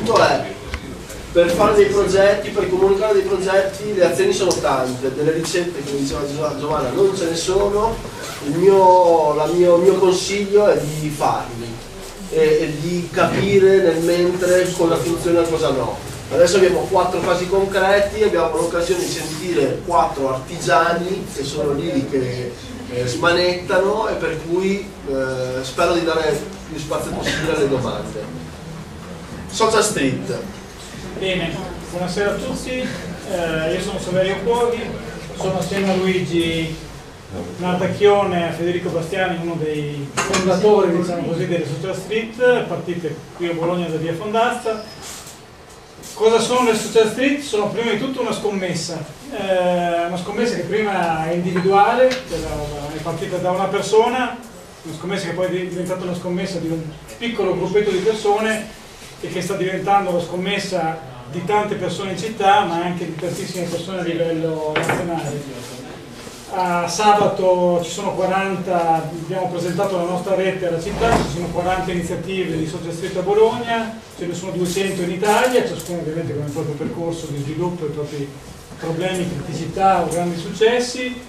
punto è, per fare dei progetti, per comunicare dei progetti, le azioni sono tante, delle ricette, come diceva Giovanna, non ce ne sono. Il mio consiglio è di farli e di capire nel mentre cosa funziona e cosa no. Adesso abbiamo 4 casi concreti, abbiamo l'occasione di sentire 4 artigiani che sono lì che smanettano, e per cui spero di dare più spazio possibile alle domande. Social Street. Bene, buonasera a tutti, io sono Saverio Cuoghi, sono assieme a Luigi Nardacchione e a Federico Bastiani uno dei fondatori, diciamo così, delle Social Street, partite qui a Bologna da via Fondazza. Cosa sono le Social Street? Sono prima di tutto una scommessa che prima è individuale, è partita da una persona, una scommessa che poi è diventata una scommessa di un piccolo gruppetto di persone e che sta diventando la scommessa di tante persone in città, ma anche di tantissime persone a livello nazionale. A sabato ci sono 40, abbiamo presentato la nostra rete alla città, ci sono 40 iniziative di Social Street a Bologna, ce ne sono 200 in Italia, ciascuno ovviamente con il proprio percorso di sviluppo, i propri problemi, criticità o grandi successi,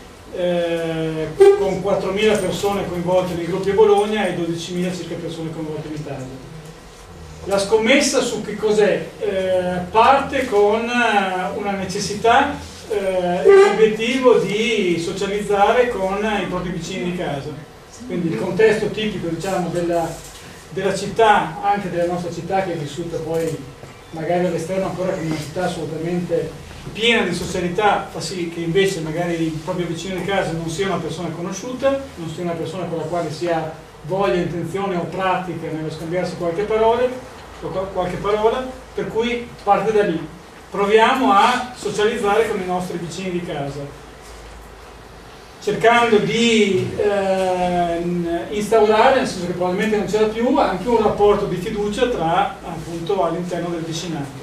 con 4.000 persone coinvolte nei gruppi a Bologna e 12.000 circa persone coinvolte in Italia. La scommessa su che cos'è? Parte con una necessità e l'obiettivo di socializzare con i propri vicini di casa. Quindi il contesto tipico, diciamo, della città, anche della nostra città, che è vissuta poi magari all'esterno ancora come una città assolutamente piena di socialità, fa sì che invece magari il proprio vicino di casa non sia una persona conosciuta, non sia una persona con la quale si ha voglia, intenzione o pratica nello scambiarsi qualche parola, per cui parte da lì. Proviamo a socializzare con i nostri vicini di casa, cercando di instaurare, nel senso che probabilmente non c'era più, anche un rapporto di fiducia tra, appunto, all'interno del vicinato.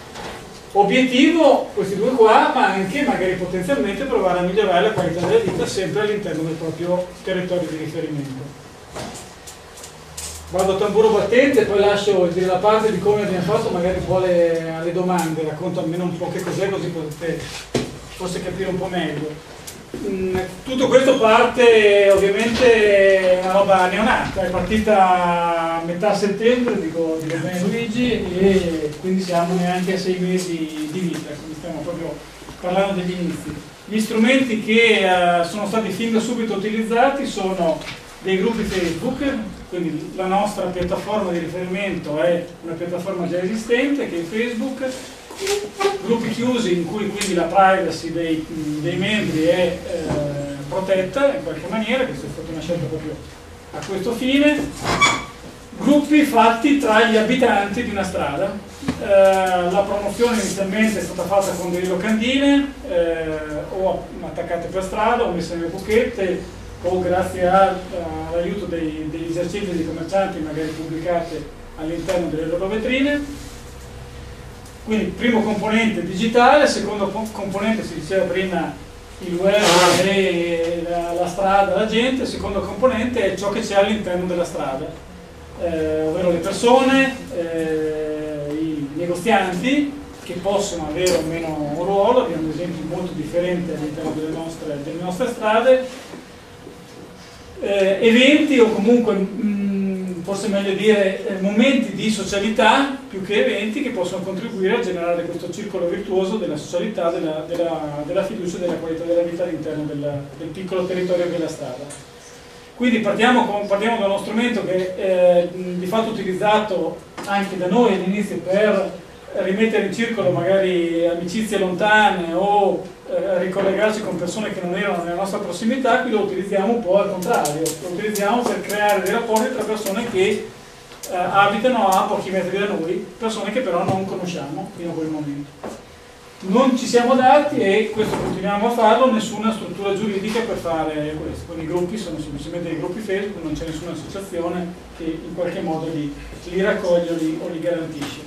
Obiettivo, questi due qua, ma anche magari potenzialmente provare a migliorare la qualità della vita sempre all'interno del proprio territorio di riferimento. Vado a tamburo battente, poi lascio dire la parte di come abbiamo fatto, magari un po' alle domande, racconto almeno un po' che cos'è, così potete forse capire un po' meglio. Tutto questo parte ovviamente una roba neonata, è partita a metà settembre, dico bene Luigi, e quindi siamo neanche a 6 mesi di vita, quindi stiamo proprio parlando degli inizi. Gli strumenti che sono stati fin da subito utilizzati sono dei gruppi Facebook, quindi la nostra piattaforma di riferimento è una piattaforma già esistente che è Facebook, gruppi chiusi in cui quindi la privacy dei membri è protetta in qualche maniera, questa è stata una scelta proprio a questo fine, gruppi fatti tra gli abitanti di una strada. La promozione inizialmente è stata fatta con delle locandine o attaccate per strada o messe nelle buchette, o grazie all'aiuto degli esercizi dei commercianti magari pubblicate all'interno delle loro vetrine. Quindi primo componente digitale, secondo componente, si diceva prima, il web e la strada, la gente, secondo componente è ciò che c'è all'interno della strada, ovvero le persone, i negozianti, che possono avere o meno un ruolo, abbiamo esempi molto differenti all'interno delle nostre strade, eventi o comunque forse meglio dire momenti di socialità più che eventi che possono contribuire a generare questo circolo virtuoso della socialità, della fiducia e della qualità della vita all'interno del piccolo territorio che è la strada. Quindi partiamo da uno strumento che è di fatto utilizzato anche da noi all'inizio per rimettere in circolo magari amicizie lontane o ricollegarci con persone che non erano nella nostra prossimità. Qui lo utilizziamo un po' al contrario, lo utilizziamo per creare dei rapporti tra persone che abitano a pochi metri da noi, persone che però non conosciamo fino a quel momento. Non ci siamo dati, e questo continuiamo a farlo, nessuna struttura giuridica per fare questo. Quindi i gruppi sono semplicemente dei gruppi Facebook, non c'è nessuna associazione che in qualche modo li raccoglie o li garantisce.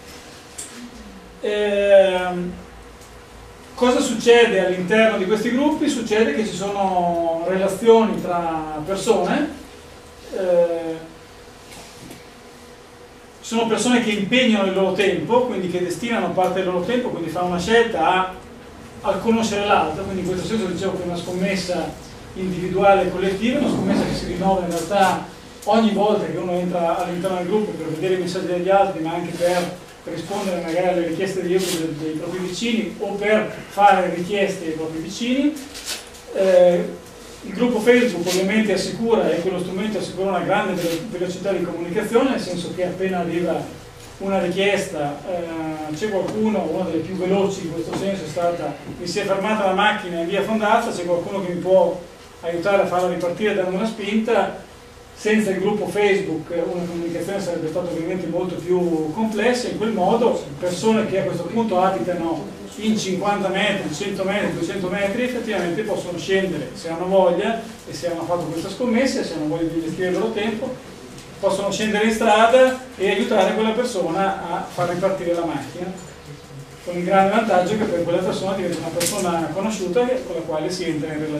Cosa succede all'interno di questi gruppi? Succede che ci sono relazioni tra persone, ci sono persone che impegnano il loro tempo, quindi che destinano parte del loro tempo, quindi fanno una scelta a conoscere l'altro, quindi in questo senso dicevo che è una scommessa individuale e collettiva, una scommessa che si rinnova in realtà ogni volta che uno entra all'interno del gruppo per vedere i messaggi degli altri, ma anche per rispondere magari alle richieste dei propri vicini o per fare richieste ai propri vicini. Il gruppo Facebook ovviamente assicura, e quello strumento assicura una grande velocità di comunicazione, nel senso che appena arriva una richiesta, c'è qualcuno, una delle più veloci in questo senso è stata: mi si è fermata la macchina in via Fondazza, c'è qualcuno che mi può aiutare a farla ripartire dando una spinta. Senza il gruppo Facebook una comunicazione sarebbe stata ovviamente molto più complessa. In quel modo persone che a questo punto abitano in 50 metri, 100 metri, 200 metri effettivamente possono scendere, se hanno voglia e se hanno fatto questa scommessa, se hanno voglia di investire il loro tempo, possono scendere in strada e aiutare quella persona a far ripartire la macchina, con il grande vantaggio che per quella persona diventa una persona conosciuta con la quale si entra in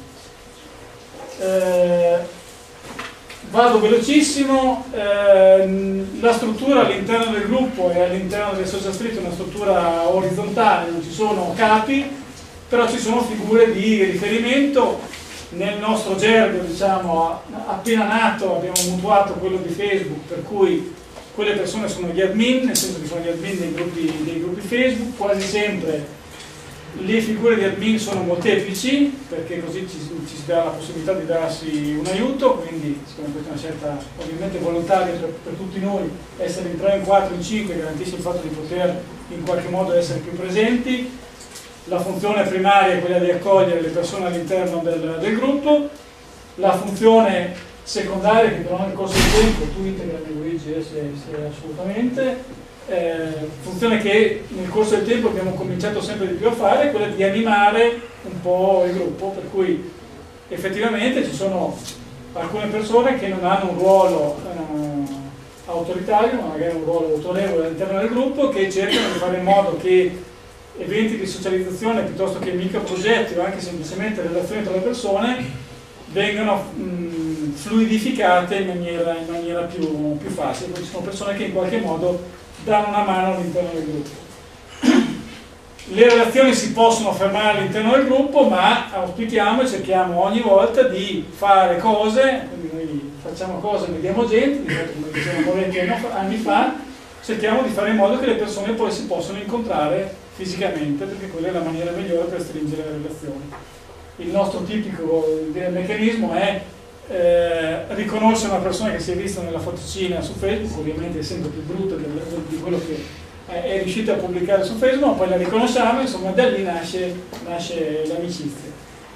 relazione. Vado velocissimo. La struttura all'interno del gruppo e all'interno del social street è una struttura orizzontale, non ci sono capi, però ci sono figure di riferimento. Nel nostro gergo, diciamo, appena nato abbiamo mutuato quello di Facebook, per cui quelle persone sono gli admin, nel senso che sono gli admin dei gruppi Facebook. Quasi sempre le figure di admin sono molteplici, perché così ci si dà la possibilità di darsi un aiuto, quindi siccome questa è una scelta ovviamente volontaria per tutti noi, essere in 3, in 4, in 5 garantisce il fatto di poter in qualche modo essere più presenti. La funzione primaria è quella di accogliere le persone all'interno del gruppo. La funzione secondaria, che però nel corso del tempo, tu integrami Luigi se assolutamente, funzione che nel corso del tempo abbiamo cominciato sempre di più a fare, è quella di animare un po' il gruppo, per cui effettivamente ci sono alcune persone che non hanno un ruolo autoritario, ma magari un ruolo autorevole all'interno del gruppo, che cercano di fare in modo che eventi di socializzazione piuttosto che microprogetti o anche semplicemente relazioni tra le persone vengano fluidificate in maniera più facile. Quindi ci sono persone che in qualche modo danno una mano all'interno del gruppo. Le relazioni si possono fermare all'interno del gruppo, ma auspichiamo e cerchiamo ogni volta di fare cose, quindi noi facciamo cose, vediamo gente, di fatto come dicevamo 20 anni fa, cerchiamo di fare in modo che le persone poi si possano incontrare fisicamente, perché quella è la maniera migliore per stringere le relazioni. Il nostro tipico meccanismo è riconoscere una persona che si è vista nella foticina su Facebook, ovviamente è sempre più brutta di quello che è riuscita a pubblicare su Facebook, ma poi la riconosciamo, insomma da lì nasce l'amicizia.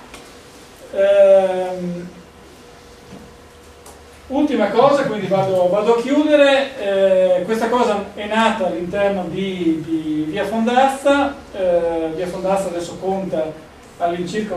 Ultima cosa, quindi vado a chiudere. Questa cosa è nata all'interno di Via Fondazza. Via Fondazza adesso conta all'incirca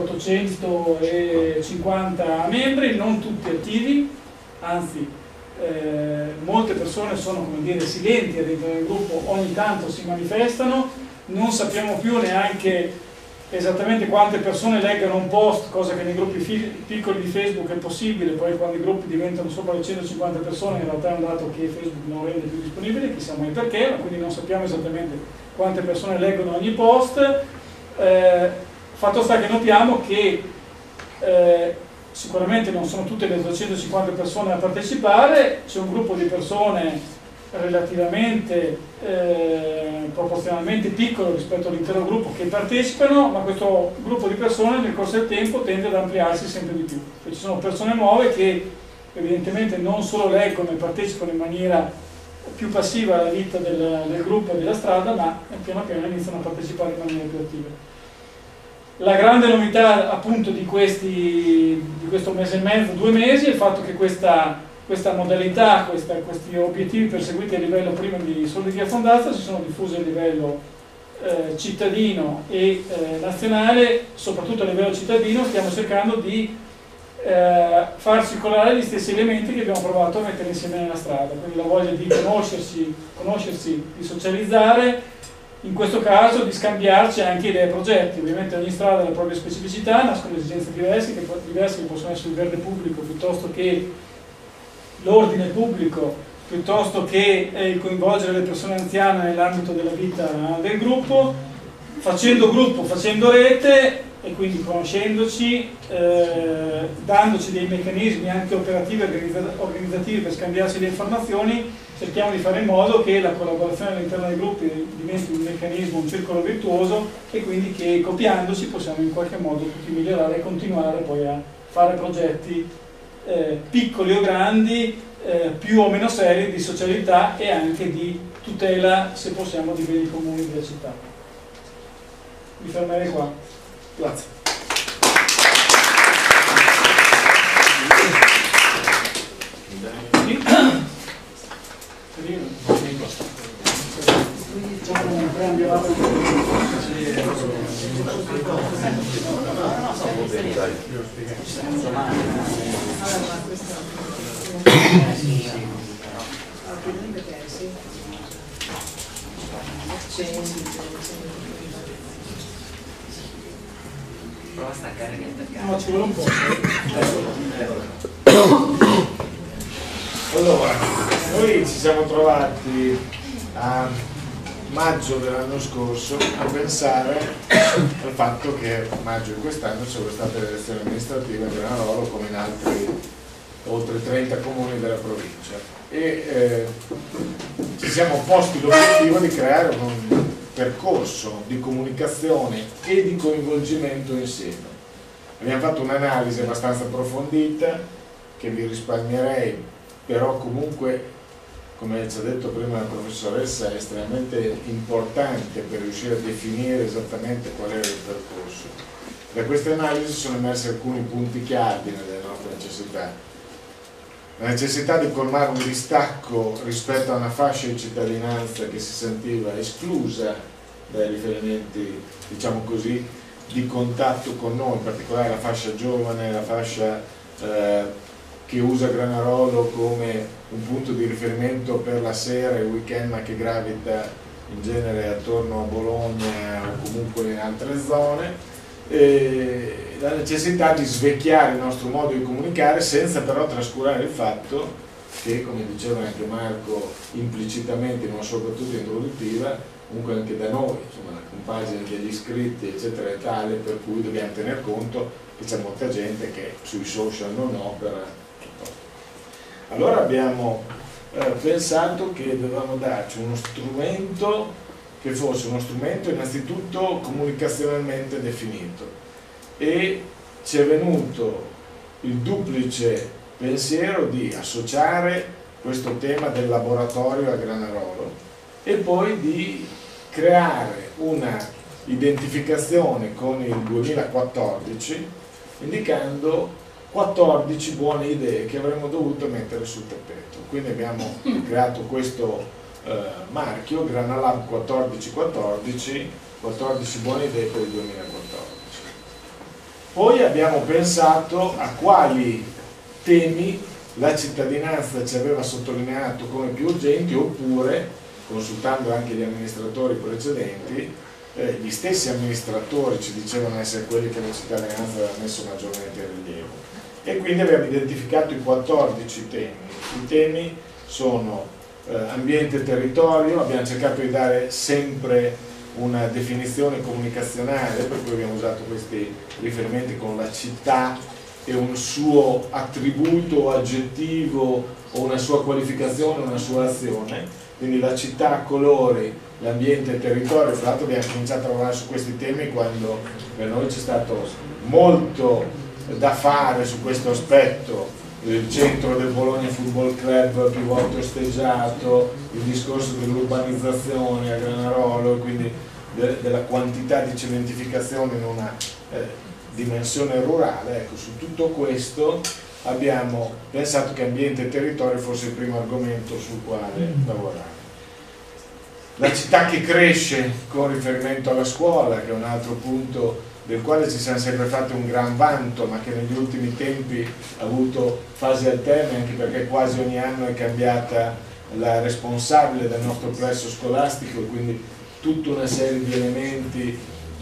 850 membri, non tutti attivi, anzi molte persone sono, come dire, silenti all'interno del gruppo, ogni tanto si manifestano, non sappiamo più neanche esattamente quante persone leggano un post, cosa che nei gruppi piccoli di Facebook è possibile, poi quando i gruppi diventano sopra le 150 persone in realtà è un dato che Facebook non rende più disponibile, chissà mai perché, ma quindi non sappiamo esattamente quante persone leggono ogni post. Fatto sta che notiamo che sicuramente non sono tutte le 250 persone a partecipare, c'è un gruppo di persone relativamente proporzionalmente piccolo rispetto all'intero gruppo che partecipano, ma questo gruppo di persone nel corso del tempo tende ad ampliarsi sempre di più. Cioè, ci sono persone nuove che evidentemente non solo leggono e partecipano in maniera più passiva alla vita del gruppo e della strada, ma piano piano iniziano a partecipare in maniera più attiva. La grande novità appunto di questo mese e mezzo, 2 mesi, è il fatto che questa modalità, questi obiettivi perseguiti a livello prima di Soldi Via Fondazza si sono diffusi a livello cittadino e nazionale. Soprattutto a livello cittadino stiamo cercando di far circolare gli stessi elementi che abbiamo provato a mettere insieme nella strada, quindi la voglia di conoscersi, di socializzare, in questo caso di scambiarci anche idee e progetti. Ovviamente ogni strada ha le proprie specificità, nascono esigenze diverse che possono essere il verde pubblico piuttosto che l'ordine pubblico piuttosto che il coinvolgere le persone anziane nell'ambito della vita del gruppo, facendo gruppo, facendo rete e quindi conoscendoci, dandoci dei meccanismi anche operativi e organizzativi per scambiarsi le informazioni, cerchiamo di fare in modo che la collaborazione all'interno dei gruppi diventi un meccanismo, un circolo virtuoso, e quindi che copiandoci possiamo in qualche modo tutti migliorare e continuare poi a fare progetti piccoli o grandi, più o meno seri, di socialità e anche di tutela, se possiamo, di beni comuni della città. Mi fermerei qua. Grazie. Prova a staccare che attaccare. No, ci vuole un po'. Allora, noi ci siamo trovati a maggio dell'anno scorso a pensare al fatto che a maggio di quest'anno ci sono state le elezioni amministrative a Granarolo come in altri oltre 30 comuni della provincia e ci siamo posti l'obiettivo di creare un percorso di comunicazione e di coinvolgimento insieme. Abbiamo fatto un'analisi abbastanza approfondita che vi risparmierei, però comunque, come ci ha detto prima la professoressa, è estremamente importante per riuscire a definire esattamente qual era il percorso. Da queste analisi sono emersi alcuni punti cardine delle nostre necessità. La necessità di colmare un distacco rispetto a una fascia di cittadinanza che si sentiva esclusa dai riferimenti, diciamo così, di contatto con noi, in particolare la fascia giovane, la fascia che usa Granarolo come un punto di riferimento per la sera e il weekend, ma che gravita in genere attorno a Bologna o comunque in altre zone. La necessità di svecchiare il nostro modo di comunicare senza però trascurare il fatto che, come diceva anche Marco implicitamente in una sua battuta introduttiva, comunque anche da noi, insomma, la compagine degli iscritti eccetera è tale per cui dobbiamo tener conto che c'è molta gente che sui social non opera. Allora abbiamo pensato che dovevamo darci uno strumento che fosse uno strumento innanzitutto comunicazionalmente definito, e ci è venuto il duplice pensiero di associare questo tema del laboratorio a Granarolo e poi di creare una identificazione con il 2014 indicando 14 buone idee che avremmo dovuto mettere sul tappeto. Quindi abbiamo creato questo marchio Granalab 1414, 14 buone idee per il 2014. Poi abbiamo pensato a quali temi la cittadinanza ci aveva sottolineato come più urgenti, oppure, consultando anche gli amministratori precedenti, gli stessi amministratori ci dicevano essere quelli che la cittadinanza aveva messo maggiormente in rilievo. E quindi abbiamo identificato i 14 temi. I temi sono ambiente e territorio, abbiamo cercato di dare sempre una definizione comunicazionale, per cui abbiamo usato questi riferimenti con la città e un suo attributo o aggettivo o una sua qualificazione, una sua azione. Quindi la città, colori, l'ambiente e il territorio. Fra l'altro abbiamo cominciato a lavorare su questi temi quando per noi c'è stato molto da fare su questo aspetto. Il centro del Bologna Football Club più volte osteggiato, il discorso dell'urbanizzazione a Granarolo e quindi della quantità di cementificazione in una dimensione rurale. Ecco, su tutto questo abbiamo pensato che ambiente e territorio fosse il primo argomento sul quale lavorare. La città che cresce con riferimento alla scuola, che è un altro punto del quale ci siamo sempre fatti un gran vanto, ma che negli ultimi tempi ha avuto fasi alterne, anche perché quasi ogni anno è cambiata la responsabile del nostro plesso scolastico e quindi tutta una serie di elementi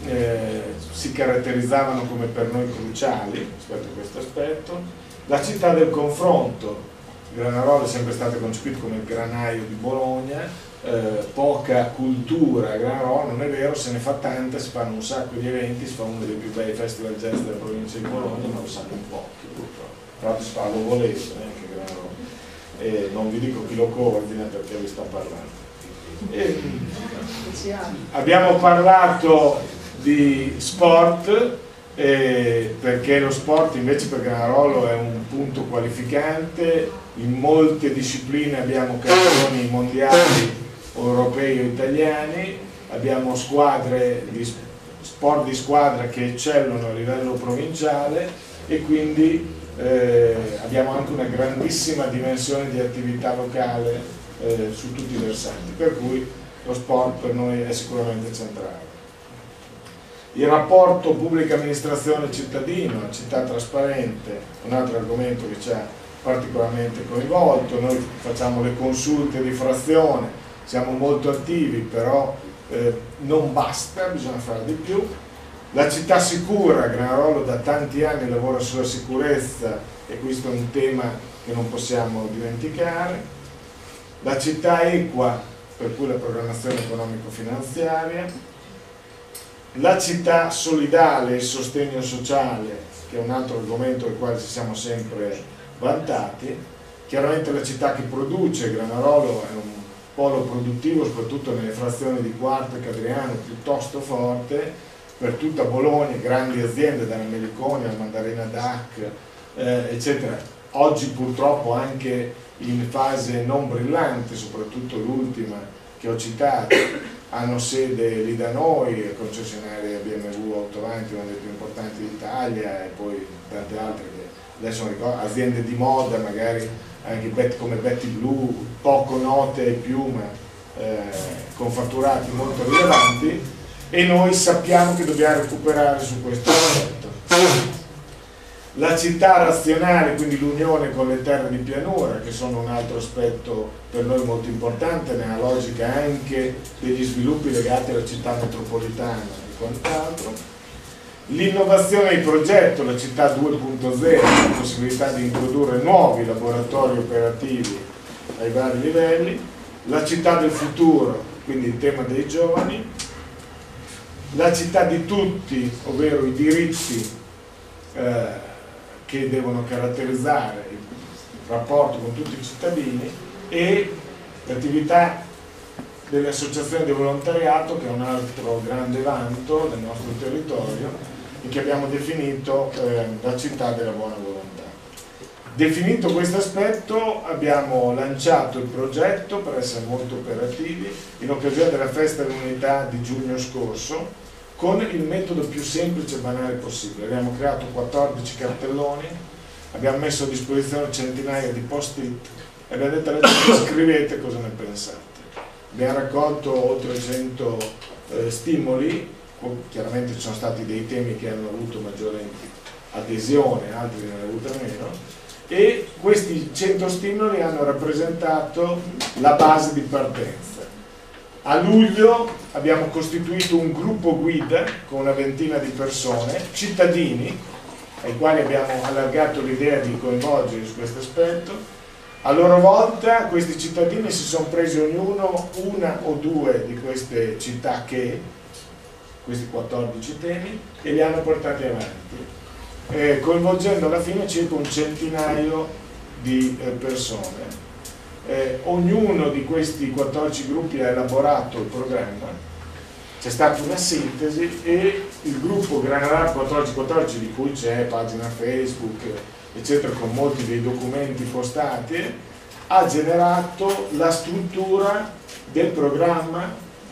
si caratterizzavano come per noi cruciali rispetto a questo aspetto. La città del confronto, Granarolo è sempre stato concepito come il granaio di Bologna, poca cultura a Granarolo, non è vero, se ne fa tanta, si fanno un sacco di eventi, si fa uno dei più bei festival jazz della provincia di Bologna, ma lo sanno in pochi purtroppo. Tra l'altro si fa a Lovoleto, neanche Granarolo, e non vi dico chi lo coordina perché vi sto parlando. Abbiamo parlato di sport, perché lo sport invece per Granarolo è un punto qualificante. In molte discipline abbiamo campioni mondiali, europei o italiani, abbiamo squadre di sport di squadra che eccellono a livello provinciale e quindi abbiamo anche una grandissima dimensione di attività locale su tutti i versanti, per cui lo sport per noi è sicuramente centrale. Il rapporto pubblica amministrazione cittadino, città trasparente, un altro argomento che ci ha particolarmente coinvolto. Noi facciamo le consulte di frazione, siamo molto attivi, però non basta, bisogna fare di più. La città sicura, Granarolo da tanti anni lavora sulla sicurezza e questo è un tema che non possiamo dimenticare. La città equa, per cui la programmazione economico-finanziaria. La città solidale e il sostegno sociale, che è un altro argomento del quale ci siamo sempre vantati. Chiaramente la città che produce, Granarolo è un polo produttivo, soprattutto nelle frazioni di Quarto e Cadriano, piuttosto forte, per tutta Bologna, grandi aziende, dalla Meliconia alla Mandarina DAC, eccetera. Oggi purtroppo anche in fase non brillante, soprattutto l'ultima che ho citato, hanno sede lì da noi, concessionaria BMW Autovanti, una delle più importanti d'Italia, e poi tante altre che adesso non ricordo, aziende di moda magari anche come Betty Blue, poco note ai più ma con fatturati molto rilevanti, e noi sappiamo che dobbiamo recuperare su questo aspetto. La città razionale, quindi l'unione con le terre di pianura, che sono un altro aspetto per noi molto importante nella logica anche degli sviluppi legati alla città metropolitana e quant'altro. L'innovazione di progetto, la città 2.0, la possibilità di introdurre nuovi laboratori operativi ai vari livelli. La città del futuro, quindi il tema dei giovani. La città di tutti, ovvero i diritti che devono caratterizzare il rapporto con tutti i cittadini, e l'attività delle associazioni di volontariato, che è un altro grande vanto del nostro territorio e che abbiamo definito la città della buona volontà. Definito questo aspetto, abbiamo lanciato il progetto per essere molto operativi in occasione della festa dell'unità di giugno scorso, con il metodo più semplice e banale possibile. Abbiamo creato 14 cartelloni, abbiamo messo a disposizione centinaia di post-it e abbiamo detto alla gente: scrivete cosa ne pensate. Abbiamo raccolto oltre 100 stimoli, chiaramente ci sono stati dei temi che hanno avuto maggiore adesione, altri ne hanno avuto meno, e questi 100 stimoli hanno rappresentato la base di partenza. A luglio abbiamo costituito un gruppo guida con una ventina di persone, cittadini, ai quali abbiamo allargato l'idea di coinvolgere su questo aspetto. A loro volta questi cittadini si sono presi ognuno una o due di queste città, questi 14 temi, e li hanno portati avanti, coinvolgendo alla fine circa un centinaio di persone. Ognuno di questi 14 gruppi ha elaborato il programma, c'è stata una sintesi e il gruppo Granarolo 1414, di cui c'è pagina Facebook eccetera, con molti dei documenti postati, ha generato la struttura del programma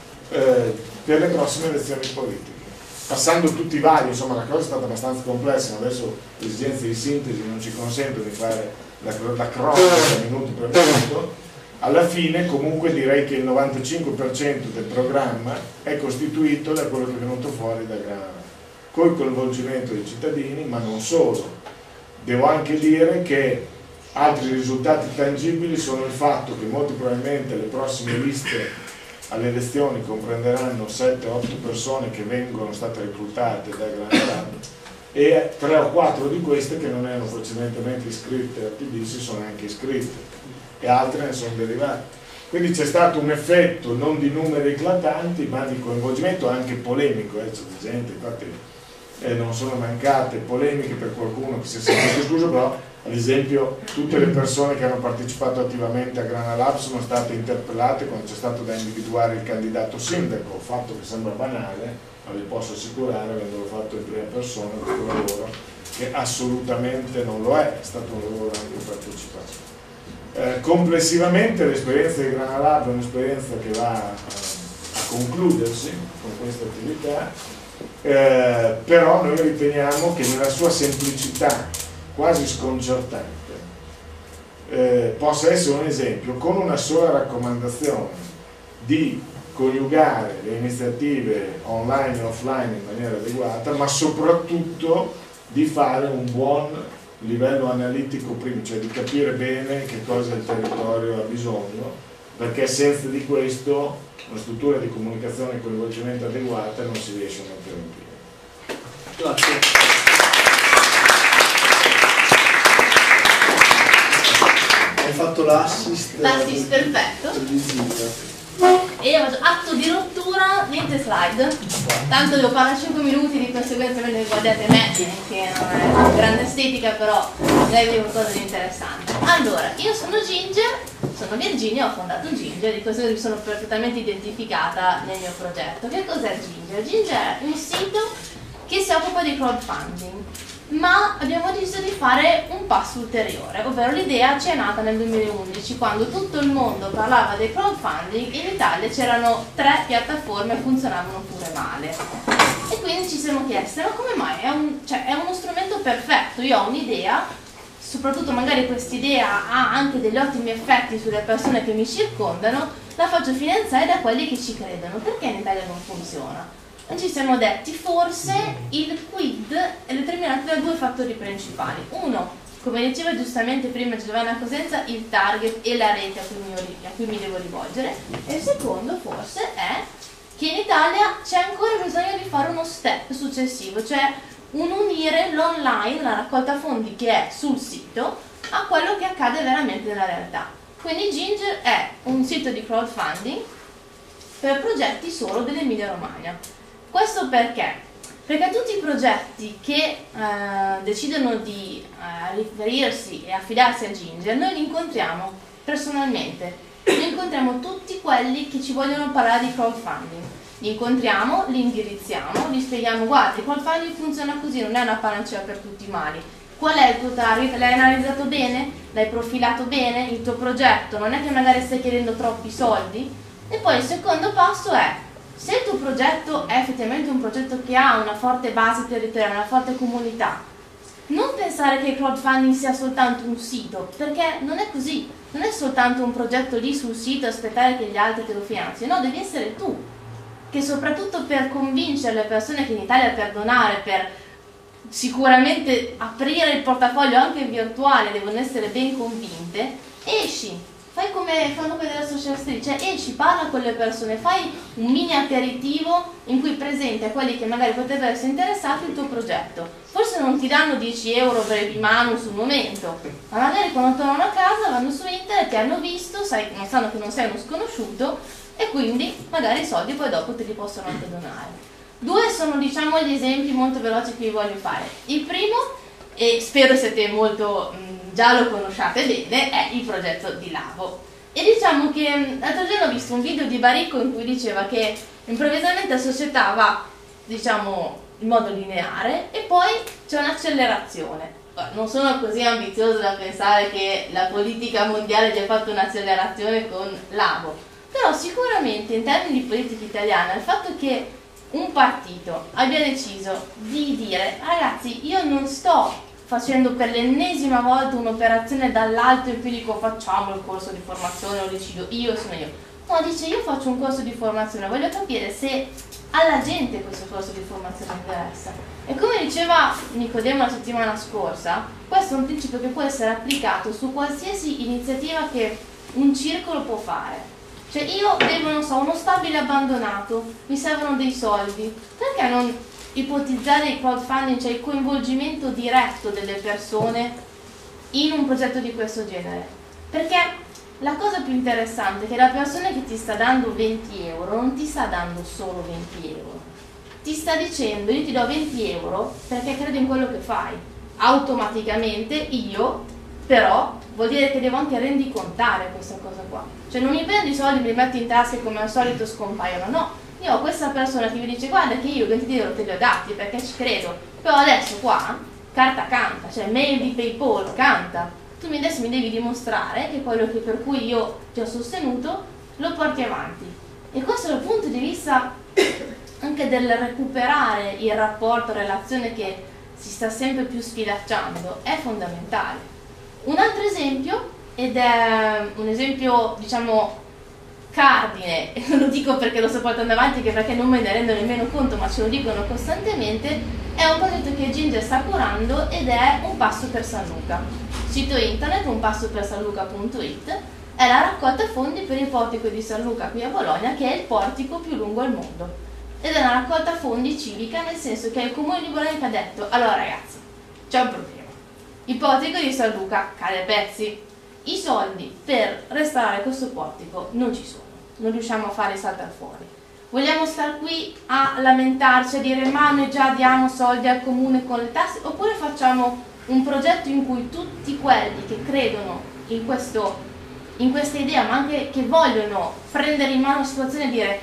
per le prossime elezioni politiche, passando tutti i vari. Insomma, la cosa è stata abbastanza complessa, adesso le esigenze di sintesi non ci consentono di fare la cronaca minuto per minuto. Alla fine comunque direi che il 95% del programma è costituito da quello che è venuto fuori da Granarolo, col coinvolgimento dei cittadini, ma non solo. Devo anche dire che altri risultati tangibili sono il fatto che molto probabilmente le prossime liste alle elezioni comprenderanno 7-8 persone che vengono state reclutate da Granarolo, e 3 o 4 di queste che non erano precedentemente iscritte al PD si sono anche iscritte. e altre ne sono derivate. Quindi c'è stato un effetto non di numeri eclatanti, ma di coinvolgimento anche polemico, c'è gente, infatti non sono mancate polemiche per qualcuno che si è sentito escluso, però ad esempio tutte le persone che hanno partecipato attivamente a Grana Lab sono state interpellate quando c'è stato da individuare il candidato sindaco, fatto che sembra banale, ma vi posso assicurare, avendolo fatto in prima persona, questo lavoro, che assolutamente non lo è stato un lavoro anche partecipato. Complessivamente l'esperienza di Grana Lab è un'esperienza che va a concludersi con questa attività, però noi riteniamo che nella sua semplicità quasi sconcertante possa essere un esempio, con una sola raccomandazione, di coniugare le iniziative online e offline in maniera adeguata, ma soprattutto di fare un buon livello analitico prima, cioè di capire bene che cosa il territorio ha bisogno, perché senza di questo una struttura di comunicazione e coinvolgimento adeguata non si riesce a mettere in piedi. Grazie. Hai fatto l'assist. L'assist perfetto. E io faccio atto di rottura, niente slide. Tanto devo parlare 5 minuti, di conseguenza ve ne guardate me, che non è una grande estetica, però lei è qualcosa di interessante. Allora, io sono Ginger, sono Virginia, ho fondato Ginger, di questo mi sono perfettamente identificata nel mio progetto. Che cos'è Ginger? Ginger è un sito che si occupa di crowdfunding, ma abbiamo deciso di fare un passo ulteriore, ovvero l'idea ci è nata nel 2011, quando tutto il mondo parlava del crowdfunding. In Italia c'erano 3 piattaforme e funzionavano pure male, e quindi ci siamo chiesti: ma come mai? È uno strumento perfetto, io ho un'idea, soprattutto magari quest'idea ha anche degli ottimi effetti sulle persone che mi circondano, la faccio finanziare da quelli che ci credono, perché in Italia non funziona? E ci siamo detti: forse il quid è determinato da 2 fattori principali. Uno, come diceva giustamente prima Giovanna Cosenza, il target e la rete a cui mi devo rivolgere, e il secondo forse è che in Italia c'è ancora bisogno di fare uno step successivo, cioè un unire l'online, la raccolta fondi che è sul sito, a quello che accade veramente nella realtà. Quindi Ginger è un sito di crowdfunding per progetti solo dell'Emilia Romagna. Questo perché? Perché tutti i progetti che decidono di riferirsi e affidarsi a Ginger, noi li incontriamo personalmente, noi incontriamo tutti quelli che ci vogliono parlare di crowdfunding, li incontriamo, li indirizziamo, gli spieghiamo: guarda, il crowdfunding funziona così, non è una panacea per tutti i mali. Qual è il tuo target? L'hai analizzato bene? L'hai profilato bene? Il tuo progetto non è che magari stai chiedendo troppi soldi? E poi il secondo passo è: se il tuo progetto è effettivamente un progetto che ha una forte base territoriale, una forte comunità, non pensare che il crowdfunding sia soltanto un sito, perché non è così, non è soltanto un progetto lì sul sito e aspettare che gli altri te lo finanzino, no, devi essere tu, che soprattutto per convincere le persone che in Italia per donare, per sicuramente aprire il portafoglio anche virtuale, devono essere ben convinte, esci. Fai come fanno quelli della social street, cioè esci, parla con le persone, fai un mini aperitivo in cui presenti a quelli che magari potrebbero essere interessati il tuo progetto. Forse non ti danno 10 euro per il mano sul momento, ma magari quando tornano a casa vanno su internet, ti hanno visto, non sanno che non sei uno sconosciuto, e quindi magari i soldi poi dopo te li possono anche donare. 2 sono, diciamo, gli esempi molto veloci che vi voglio fare. Il primo, e spero siete molto già lo conosciate bene, è il progetto di Lavo. E diciamo che l'altro giorno ho visto un video di Baricco in cui diceva che improvvisamente la società va, diciamo, in modo lineare e poi c'è un'accelerazione. Non sono così ambizioso da pensare che la politica mondiale abbia fatto un'accelerazione con Lavo, però sicuramente in termini di politica italiana il fatto che un partito abbia deciso di dire: ragazzi, io non sto facendo per l'ennesima volta un'operazione dall'alto in cui dico facciamo il corso di formazione, lo decido io, sono io. No, dice: io faccio un corso di formazione, voglio capire se alla gente questo corso di formazione interessa. E come diceva Nicodemo la settimana scorsa, questo è un principio che può essere applicato su qualsiasi iniziativa che un circolo può fare. Cioè io devo, non so, uno stabile abbandonato, mi servono dei soldi, perché non ipotizzare il crowdfunding, cioè il coinvolgimento diretto delle persone in un progetto di questo genere? Perché la cosa più interessante è che la persona che ti sta dando 20 euro non ti sta dando solo 20 euro, ti sta dicendo io ti do 20 euro perché credo in quello che fai. Automaticamente io però vuol dire che devo anche rendicontare questa cosa qua, cioè non mi prendo i soldi, me li metto in tasca e come al solito scompaiono, no, io ho questa persona che mi dice guarda che io 20 euro te li ho dati perché ci credo, però adesso qua carta canta, cioè mail di PayPal canta, tu adesso mi devi dimostrare che quello che per cui io ti ho sostenuto lo porti avanti. E questo dal punto di vista anche del recuperare il rapporto, relazione che si sta sempre più sfilacciando, è fondamentale. Un altro esempio, ed è un esempio diciamo cardine, e non lo dico perché lo sto portando avanti, che perché non me ne rendo nemmeno conto, ma ce lo dicono costantemente, è un progetto che Ginger sta curando ed è Un Passo per San Luca. Sito internet unpassopersanluca.it è la raccolta fondi per il portico di San Luca qui a Bologna, che è il portico più lungo al mondo. Ed è una raccolta fondi civica, nel senso che è il comune di Bologna che ha detto allora ragazzi, c'è un problema. Il portico di San Luca cade a pezzi. I soldi per restaurare questo portico non ci sono, non riusciamo a fare saltare fuori. Vogliamo star qui a lamentarci, a dire ma noi già diamo soldi al comune con le tasse, oppure facciamo un progetto in cui tutti quelli che credono in questa idea, ma anche che vogliono prendere in mano la situazione e dire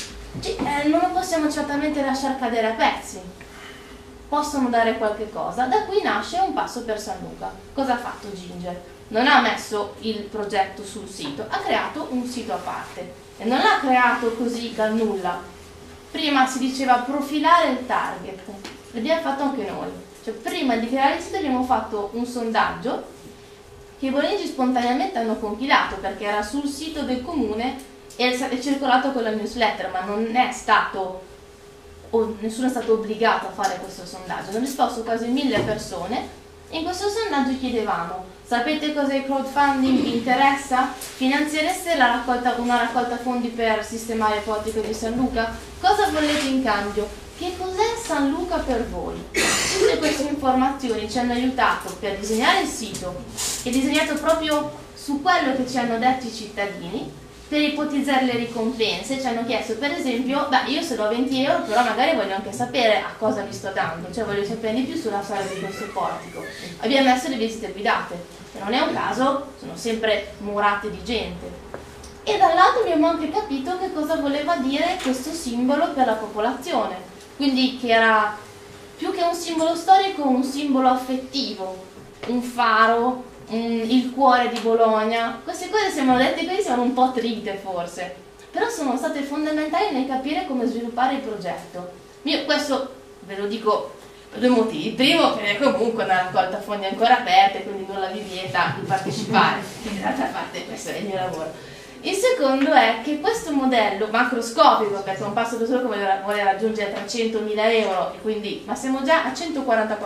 non lo possiamo certamente lasciare cadere a pezzi, possono dare qualche cosa. Da qui nasce Un Passo per San Luca. Cosa ha fatto Ginger? Non ha messo il progetto sul sito, ha creato un sito a parte e non l'ha creato così dal nulla. Prima si diceva profilare il target, l'abbiamo fatto anche noi, cioè prima di creare il sito abbiamo fatto un sondaggio che i bolognesi spontaneamente hanno compilato perché era sul sito del comune e è circolato con la newsletter, ma non è stato, nessuno è stato obbligato a fare questo sondaggio. Hanno risposto quasi 1000 persone e in questo sondaggio chiedevamo: sapete cos'è il crowdfunding? Vi interessa? Finanziereste una raccolta fondi per sistemare il portico di San Luca? Cosa volete in cambio? Che cos'è San Luca per voi? Tutte queste informazioni ci hanno aiutato per disegnare il sito e disegnato proprio su quello che ci hanno detto i cittadini. Per ipotizzare le ricompense ci hanno chiesto per esempio, io se do 20 euro però magari voglio anche sapere a cosa vi sto dando, cioè voglio sapere di più sulla storia di questo portico. Abbiamo messo le visite guidate, che non è un caso, sono sempre murate di gente. E dall'altro abbiamo anche capito che cosa voleva dire questo simbolo per la popolazione, quindi che era più che un simbolo storico un simbolo affettivo, un faro, il cuore di Bologna. Queste cose sembrano dette così, sono un po' trite forse, però sono state fondamentali nel capire come sviluppare il progetto. Io questo ve lo dico per due motivi: il primo perché comunque è una raccolta fondi ancora aperta e quindi non la vi vieta di partecipare, in realtà parte questo è il mio lavoro. Il secondo è che questo modello macroscopico, perché Un Passo per San Luca vuole raggiungere 300.000 euro e quindi, ma siamo già a 144.000,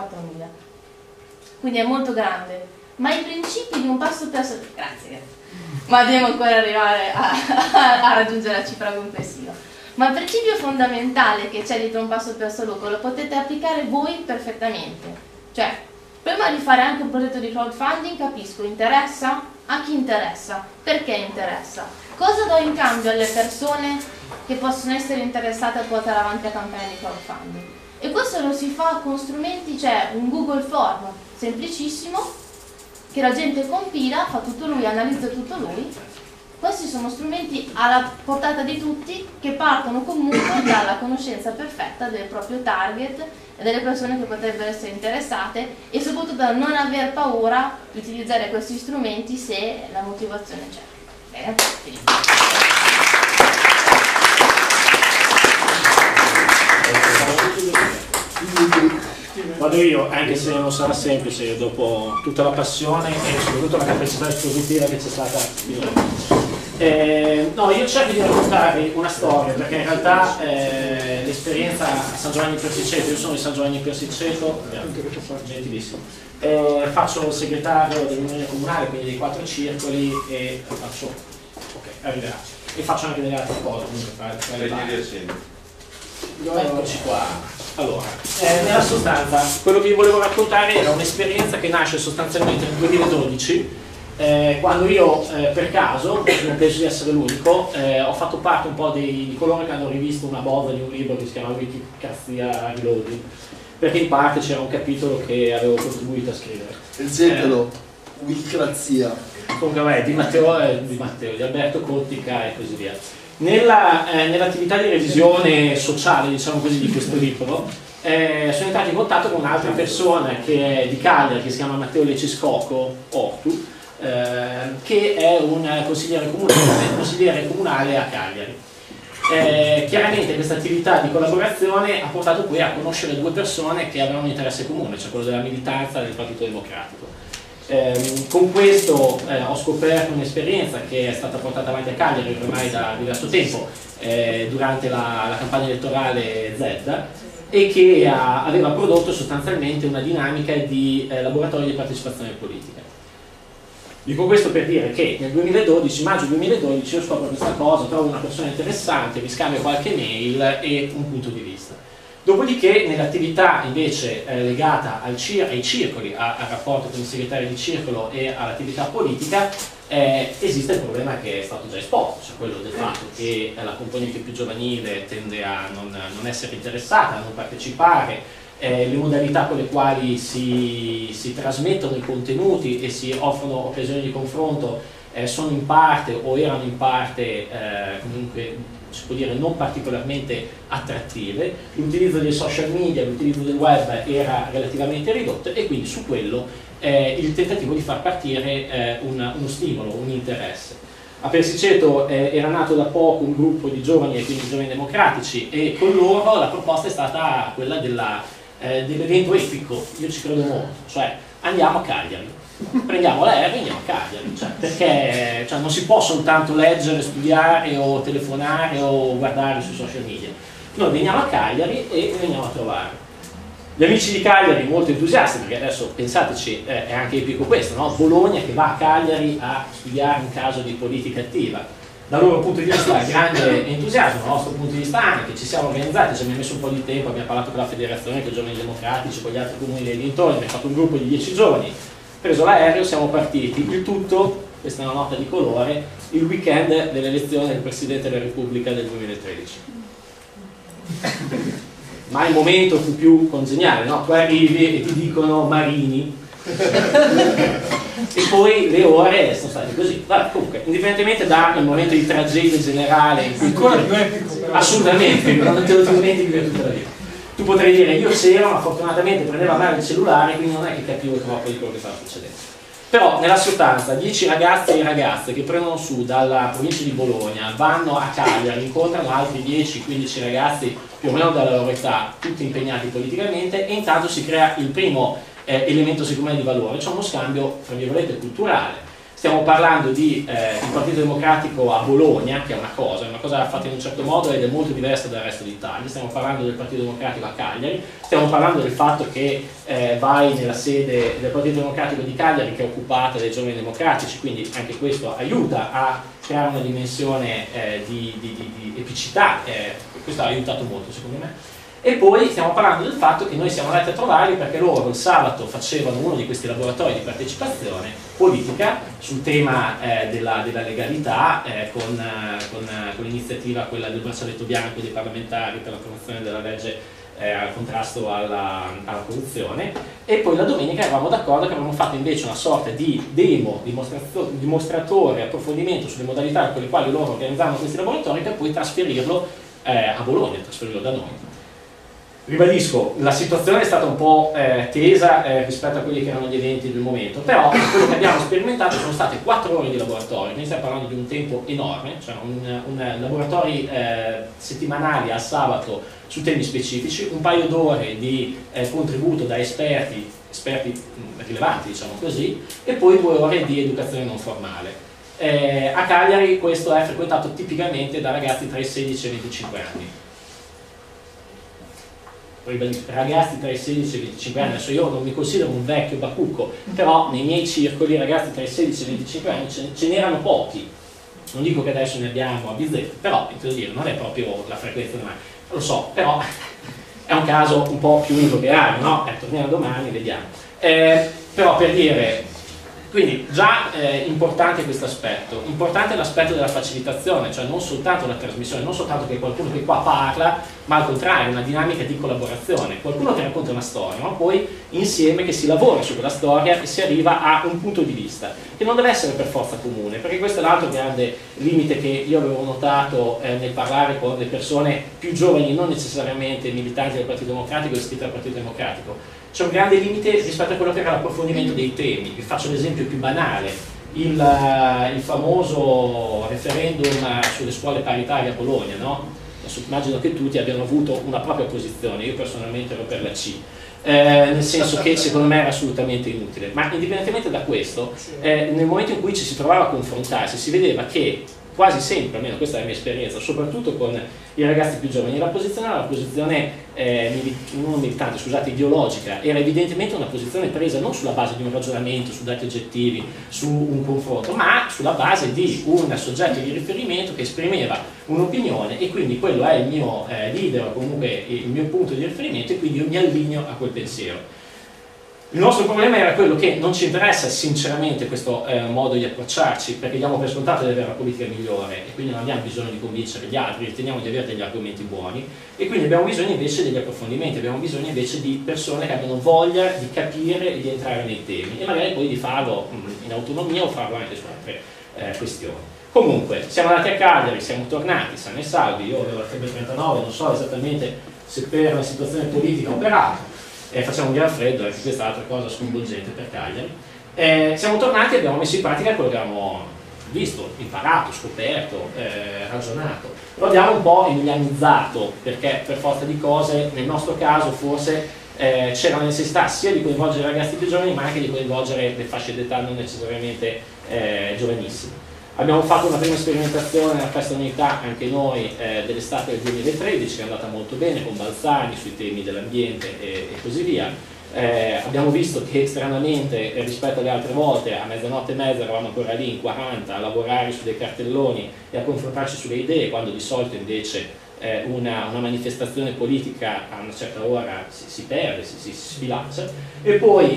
quindi è molto grande. Ma i principi di Un Passo per San Luca, grazie, ma dobbiamo ancora arrivare a raggiungere la cifra complessiva. Ma il principio fondamentale che c'è dietro Un Passo per San Luca lo potete applicare voi perfettamente. Cioè, prima di fare anche un progetto di crowdfunding capisco, interessa? A chi interessa? Perché interessa? Cosa do in cambio alle persone che possono essere interessate a portare avanti la campagna di crowdfunding? E questo lo si fa con strumenti, c'è un Google Form semplicissimo che la gente compila, fa tutto lui, analizza tutto lui. Questi sono strumenti alla portata di tutti che partono comunque dalla conoscenza perfetta del proprio target e delle persone che potrebbero essere interessate e soprattutto da non aver paura di utilizzare questi strumenti se la motivazione c'è. Bene, finito. Vado io, anche se non sarà semplice dopo tutta la passione e soprattutto la capacità espositiva che c'è stata finora. No, io cerco di raccontarvi una storia perché in realtà l'esperienza a San Giovanni Persiceto, io sono di San Giovanni Persiceto, gentilissimo, faccio il segretario dell'unione comunale, quindi dei 4 circoli e faccio, ok, arrivederci, e faccio anche delle altre cose comunque tra le varie. Eccoci qua. Allora, nella sostanza quello che vi volevo raccontare era un'esperienza che nasce sostanzialmente nel 2012 quando io per caso, non penso di essere l'unico, ho fatto parte un po' di coloro che hanno rivisto una bozza di un libro che si chiama Wikicrazia Reloaded, perché in parte c'era un capitolo che avevo contribuito a scrivere. Leggetelo, Wikicrazia. Comunque vabbè, di Matteo, di Alberto Cottica e così via. Nell'attività di revisione sociale, diciamo così, di questo libro, sono entrato in contatto con un'altra persona che è di Cagliari, che si chiama Matteo Leciscoco Ortu, che è un consigliere comunale a Cagliari. Chiaramente questa attività di collaborazione ha portato poi a conoscere due persone che avevano un interesse comune, cioè quello della militanza del Partito Democratico. Con questo ho scoperto un'esperienza che è stata portata avanti a Cagliari ormai da diverso tempo durante la campagna elettorale Z, e che aveva prodotto sostanzialmente una dinamica di laboratorio di partecipazione politica. Dico questo per dire che nel 2012, maggio 2012, io scopro questa cosa, trovo una persona interessante, vi scambio qualche mail e un punto di vista. Dopodiché nell'attività invece legata ai circoli, al rapporto con i segretari di circolo e all'attività politica, esiste il problema che è stato già esposto, cioè quello del fatto che la componente più giovanile tende a non essere interessata, a non partecipare, le modalità con le quali si trasmettono i contenuti e si offrono occasioni di confronto sono in parte o erano in parte comunque, si può dire, non particolarmente attrattive, l'utilizzo dei social media, l'utilizzo del web era relativamente ridotto, e quindi su quello il tentativo di far partire uno stimolo, un interesse. A Persiceto era nato da poco un gruppo di giovani, e quindi giovani democratici, e con loro la proposta è stata quella dell'evento epico. Io ci credo molto, cioè andiamo a Cagliari, prendiamo l'aereo e andiamo a Cagliari, perché non si può soltanto leggere, studiare o telefonare o guardare sui social media. Noi veniamo a Cagliari e veniamo a trovare gli amici di Cagliari molto entusiasti, perché adesso pensateci, è anche epico questo, no? Bologna che va a Cagliari a studiare un caso di politica attiva. Dal loro punto di vista grande entusiasmo, dal nostro punto di vista anche, ci siamo organizzati, ci abbiamo messo un po' di tempo, abbiamo parlato con la federazione, con i giovani democratici, con gli altri comuni dei dintorni, abbiamo fatto un gruppo di 10 giovani, preso l'aereo, siamo partiti. Il tutto, questa è una nota di colore, il weekend dell'elezione del Presidente della Repubblica del 2013. Ma il momento fu più congeniale, no? Tu arrivi e ti dicono Marini e poi le ore sono state così. Vabbè, comunque, indipendentemente dal momento di tragedia generale in cui ancora più epico, però. assolutamente, non te lo dimentichi per tutta la vita. Tu potrei dire io c'ero, ma fortunatamente prendeva male il cellulare, quindi non è che capivo troppo di quello che stava succedendo. Però nella sostanza 10 ragazzi e ragazze che prendono su dalla provincia di Bologna, vanno a Cagliari, incontrano altri 10-15 ragazzi più o meno della loro età, tutti impegnati politicamente, e intanto si crea il primo elemento secondo me di valore, cioè uno scambio tra virgolette culturale. Stiamo parlando di il Partito Democratico a Bologna, che è una cosa fatta in un certo modo ed è molto diversa dal resto d'Italia. Stiamo parlando del Partito Democratico a Cagliari, stiamo parlando del fatto che vai nella sede del Partito Democratico di Cagliari, che è occupata dai giovani democratici, quindi anche questo aiuta a creare una dimensione di epicità, questo ha aiutato molto secondo me. E poi stiamo parlando del fatto che noi siamo andati a trovarli perché loro il sabato facevano uno di questi laboratori di partecipazione politica sul tema della legalità, con l'iniziativa quella del braccialetto bianco dei parlamentari per la promozione della legge al contrasto alla corruzione, e poi la domenica eravamo d'accordo che avremmo fatto invece una sorta di demo, dimostratore, approfondimento sulle modalità con le quali loro organizzavano questi laboratori, per poi trasferirlo a Bologna, trasferirlo da noi. Ribadisco, la situazione è stata un po' tesa rispetto a quelli che erano gli eventi del momento, però quello che abbiamo sperimentato sono state 4 ore di laboratorio, quindi stiamo parlando di un tempo enorme, cioè laboratori settimanali al sabato su temi specifici, un paio d'ore di contributo da esperti rilevanti, diciamo così, e poi 2 ore di educazione non formale. A Cagliari questo è frequentato tipicamente da ragazzi tra i 16 e i 25 anni. Ragazzi tra i 16 e i 25 anni, adesso io non mi considero un vecchio bacucco, però nei miei circoli ragazzi tra i 16 e i 25 anni ce n'erano pochi. Non dico che adesso ne abbiamo a bizzeffe, però intendo dire, non è proprio la frequenza domani, lo so, però è un caso un po' più unico che raro, no? Torniamo domani, vediamo. Però per dire, Quindi già importante questo aspetto, importante l'aspetto della facilitazione, cioè non soltanto la trasmissione, non soltanto che qualcuno che qua parla, ma al contrario una dinamica di collaborazione, qualcuno che racconta una storia, ma poi insieme che si lavora su quella storia e si arriva a un punto di vista, che non deve essere per forza comune, perché questo è l'altro grande limite che io avevo notato nel parlare con le persone più giovani, non necessariamente militanti del Partito Democratico, iscritti al Partito Democratico. C'è un grande limite rispetto a quello che era l'approfondimento dei temi. Vi faccio l'esempio più banale, il famoso referendum sulle scuole paritarie a Bologna, no? Adesso immagino che tutti abbiano avuto una propria posizione, io personalmente ero per la C, nel senso che secondo me era assolutamente inutile, ma indipendentemente da questo, nel momento in cui ci si trovava a confrontarsi si vedeva che quasi sempre, almeno questa è la mia esperienza, soprattutto con i ragazzi più giovani, la posizione era una posizione non militante, scusate, ideologica, era evidentemente una posizione presa non sulla base di un ragionamento, su dati oggettivi, su un confronto, ma sulla base di un soggetto di riferimento che esprimeva un'opinione e quindi quello è il mio leader o comunque il mio punto di riferimento e quindi io mi allineo a quel pensiero. Il nostro problema era quello che non ci interessa sinceramente questo modo di approcciarci, perché diamo per scontato di avere la politica migliore e quindi non abbiamo bisogno di convincere gli altri, riteniamo di avere degli argomenti buoni e quindi abbiamo bisogno invece degli approfondimenti, abbiamo bisogno invece di persone che abbiano voglia di capire e di entrare nei temi e magari poi di farlo in autonomia o farlo anche su altre questioni. Comunque, siamo andati a Cagliari, siamo tornati sani e salvi, io avevo la febbre 39, non so esattamente se per una situazione politica o per altro, facciamo un gran freddo, anche questa è un'altra cosa sconvolgente per Cagliari. Siamo tornati e abbiamo messo in pratica quello che avevamo visto, imparato, scoperto, ragionato. Lo abbiamo un po' emilianizzato, perché per forza di cose, nel nostro caso forse c'era la necessità sia di coinvolgere i ragazzi più giovani, ma anche di coinvolgere le fasce d'età non necessariamente giovanissime. Abbiamo fatto una prima sperimentazione alla Festa Unità, anche noi, dell'estate del 2013, che è andata molto bene, con Balzani sui temi dell'ambiente e così via. Abbiamo visto che stranamente rispetto alle altre volte a mezzanotte e mezza eravamo ancora lì in 40 a lavorare su dei cartelloni e a confrontarci sulle idee, quando di solito invece una manifestazione politica a una certa ora si perde, si sfilaccia. E poi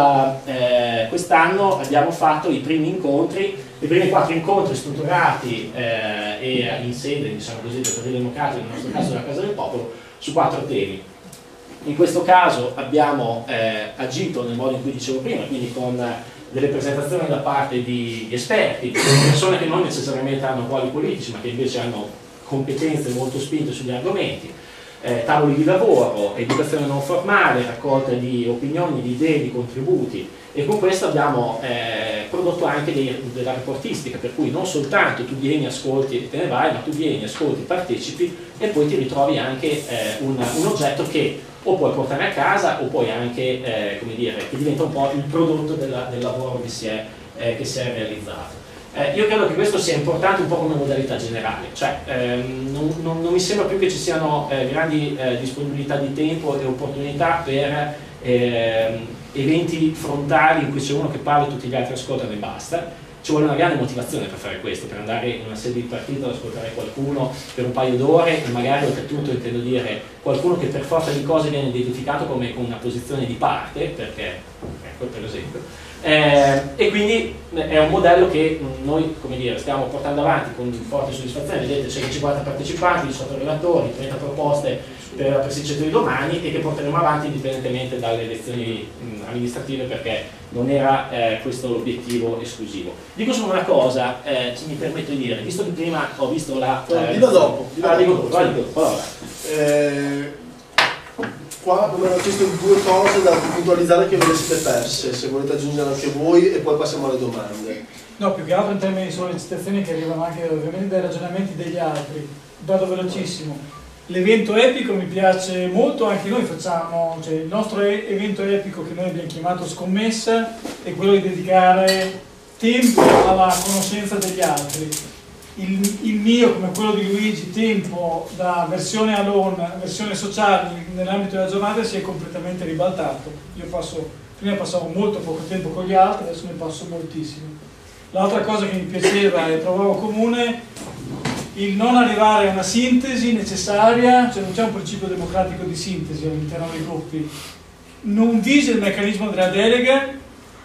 quest'anno abbiamo fatto i primi 4 incontri strutturati e in sede, diciamo così, del Partito Democratico, nel nostro caso della Casa del Popolo, su 4 temi. In questo caso abbiamo agito nel modo in cui dicevo prima, quindi con delle presentazioni da parte di esperti, di persone che non necessariamente hanno ruoli politici, ma che invece hanno competenze molto spinte sugli argomenti, tavoli di lavoro, educazione non formale, raccolta di opinioni, di idee, di contributi, e con questo abbiamo prodotto anche della reportistica, per cui non soltanto tu vieni, ascolti e te ne vai, ma tu vieni, ascolti, partecipi e poi ti ritrovi anche un oggetto che o puoi portare a casa o poi anche, come dire, che diventa un po' il prodotto del lavoro che si è realizzato. Io credo che questo sia importante un po' come modalità generale, cioè non mi sembra più che ci siano grandi disponibilità di tempo e opportunità per eventi frontali in cui c'è uno che parla e tutti gli altri ascoltano e basta. Ci vuole una grande motivazione per fare questo, per andare in una sede di partito ad ascoltare qualcuno per un paio d'ore e magari oltretutto intendo dire qualcuno che per forza di cose viene identificato come con una posizione di parte, perché, ecco per esempio, e quindi è un modello che noi, come dire, stiamo portando avanti con forte soddisfazione. Vedete, c'è 50 partecipanti, 18 relatori, 30 proposte per la presentazione di domani e che porteremo avanti indipendentemente dalle elezioni amministrative, perché non era questo l'obiettivo esclusivo. Dico solo una cosa, se mi permetto di dire, visto che prima ho visto la... Dico dopo. Allora. Qua come hanno chiesto 2 cose da puntualizzare che ve le siete perse, se volete aggiungere anche voi, e poi passiamo alle domande. No, più che altro in termini di sollecitazioni che arrivano anche ovviamente dai ragionamenti degli altri. Vado velocissimo. L'evento epico mi piace molto, anche noi facciamo, cioè il nostro evento epico che noi abbiamo chiamato Scommessa è quello di dedicare tempo alla conoscenza degli altri. Il mio, come quello di Luigi, tempo da versione alone, versione sociale nell'ambito della giornata si è completamente ribaltato. Io prima passavo molto poco tempo con gli altri, adesso ne passo moltissimo. L'altra cosa che mi piaceva e trovavo comune, il non arrivare a una sintesi necessaria, cioè non c'è un principio democratico di sintesi all'interno dei gruppi, non vige il meccanismo della delega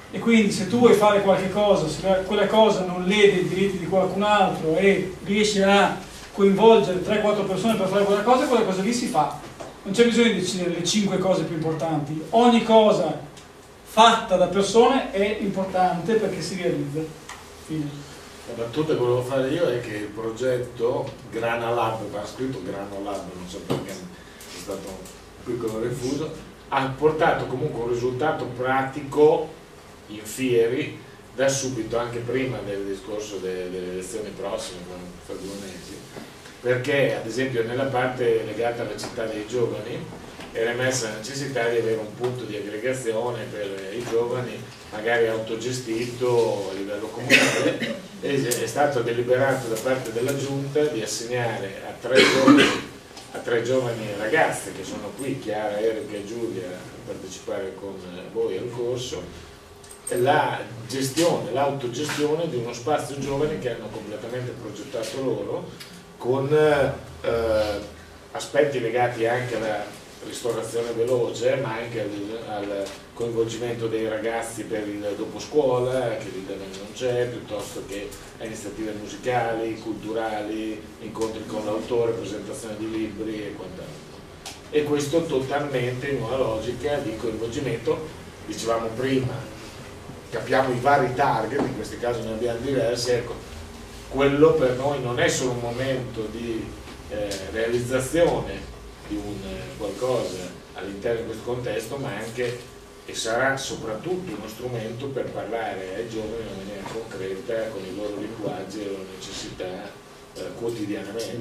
e quindi se tu vuoi fare qualche cosa, se quella cosa non lede i diritti di qualcun altro e riesci a coinvolgere 3-4 persone per fare quella cosa lì si fa. Non c'è bisogno di decidere le 5 cose più importanti. Ogni cosa fatta da persone è importante perché si realizza. Fine. La battuta che volevo fare io è che il progetto Grana Lab, va scritto Grana Lab, non so perché è stato un piccolo refuso, ha portato comunque un risultato pratico in fieri da subito, anche prima del discorso delle elezioni prossime, fra 2 mesi, perché ad esempio nella parte legata alla città dei giovani era emersa la necessità di avere un punto di aggregazione per i giovani, magari autogestito a livello comunale, e è stato deliberato da parte della giunta di assegnare a 3 giovani ragazze che sono qui, Chiara, Erika e Giulia, a partecipare con voi al corso, la gestione, l'autogestione di uno spazio giovani che hanno completamente progettato loro, con aspetti legati anche alla ristorazione veloce, ma anche al coinvolgimento dei ragazzi per il dopo scuola, che lì non c'è, piuttosto che a iniziative musicali, culturali, incontri con l'autore, presentazione di libri e quant'altro. E questo totalmente in una logica di coinvolgimento, dicevamo prima, capiamo i vari target, in questi casi ne abbiamo diversi, ecco, quello per noi non è solo un momento di realizzazione di un qualcosa all'interno di questo contesto, ma anche e sarà soprattutto uno strumento per parlare ai giovani in maniera concreta, con i loro linguaggi e le loro necessità quotidianamente.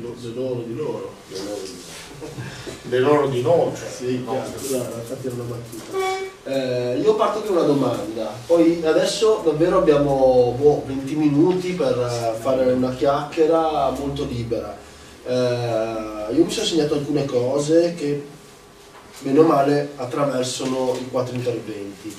Le loro di noi. Cioè, sì, infatti era una battuta. Io parto con una domanda, poi adesso davvero abbiamo 20 minuti per fare una chiacchiera molto libera. Io mi sono segnato alcune cose che bene o male attraversano i 4 interventi.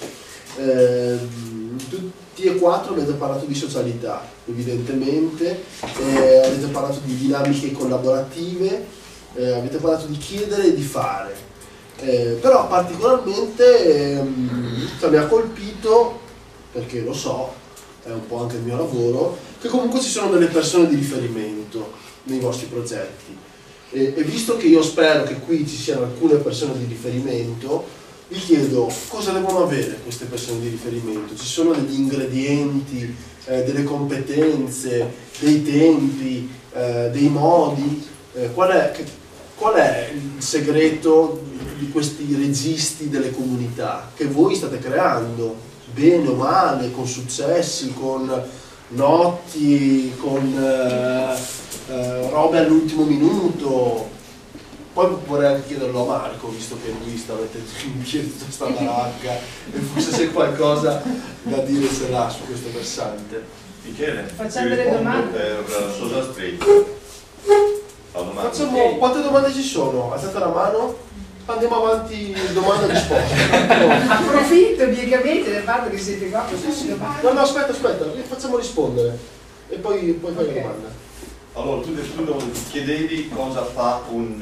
Tutti e 4 avete parlato di socialità, evidentemente, avete parlato di dinamiche collaborative, avete parlato di chiedere e di fare, però particolarmente mi ha colpito, perché lo so, è un po' anche il mio lavoro, che comunque ci sono delle persone di riferimento nei vostri progetti. E visto che io spero che qui ci siano alcune persone di riferimento, vi chiedo cosa devono avere queste persone di riferimento. Ci sono degli ingredienti, delle competenze, dei tempi, dei modi? Qual è il segreto di questi registi delle comunità che voi state creando, bene o male, con successi, con notti, con robe all'ultimo minuto? Poi vorrei anche chiederlo a Marco, visto che lui sta mettendo in piedi tutta questa baracca e forse c'è qualcosa da dire se l'ha su questo versante. Michele, facciamo delle domande per Social Street. Facciamo, quante domande ci sono? Alzate la mano, andiamo avanti, domanda e risposta. Approfitto biegamente del fatto che siete qua così si domanda. No, aspetta, facciamo rispondere e poi fai la domanda. Allora, tu chiedevi cosa fa un...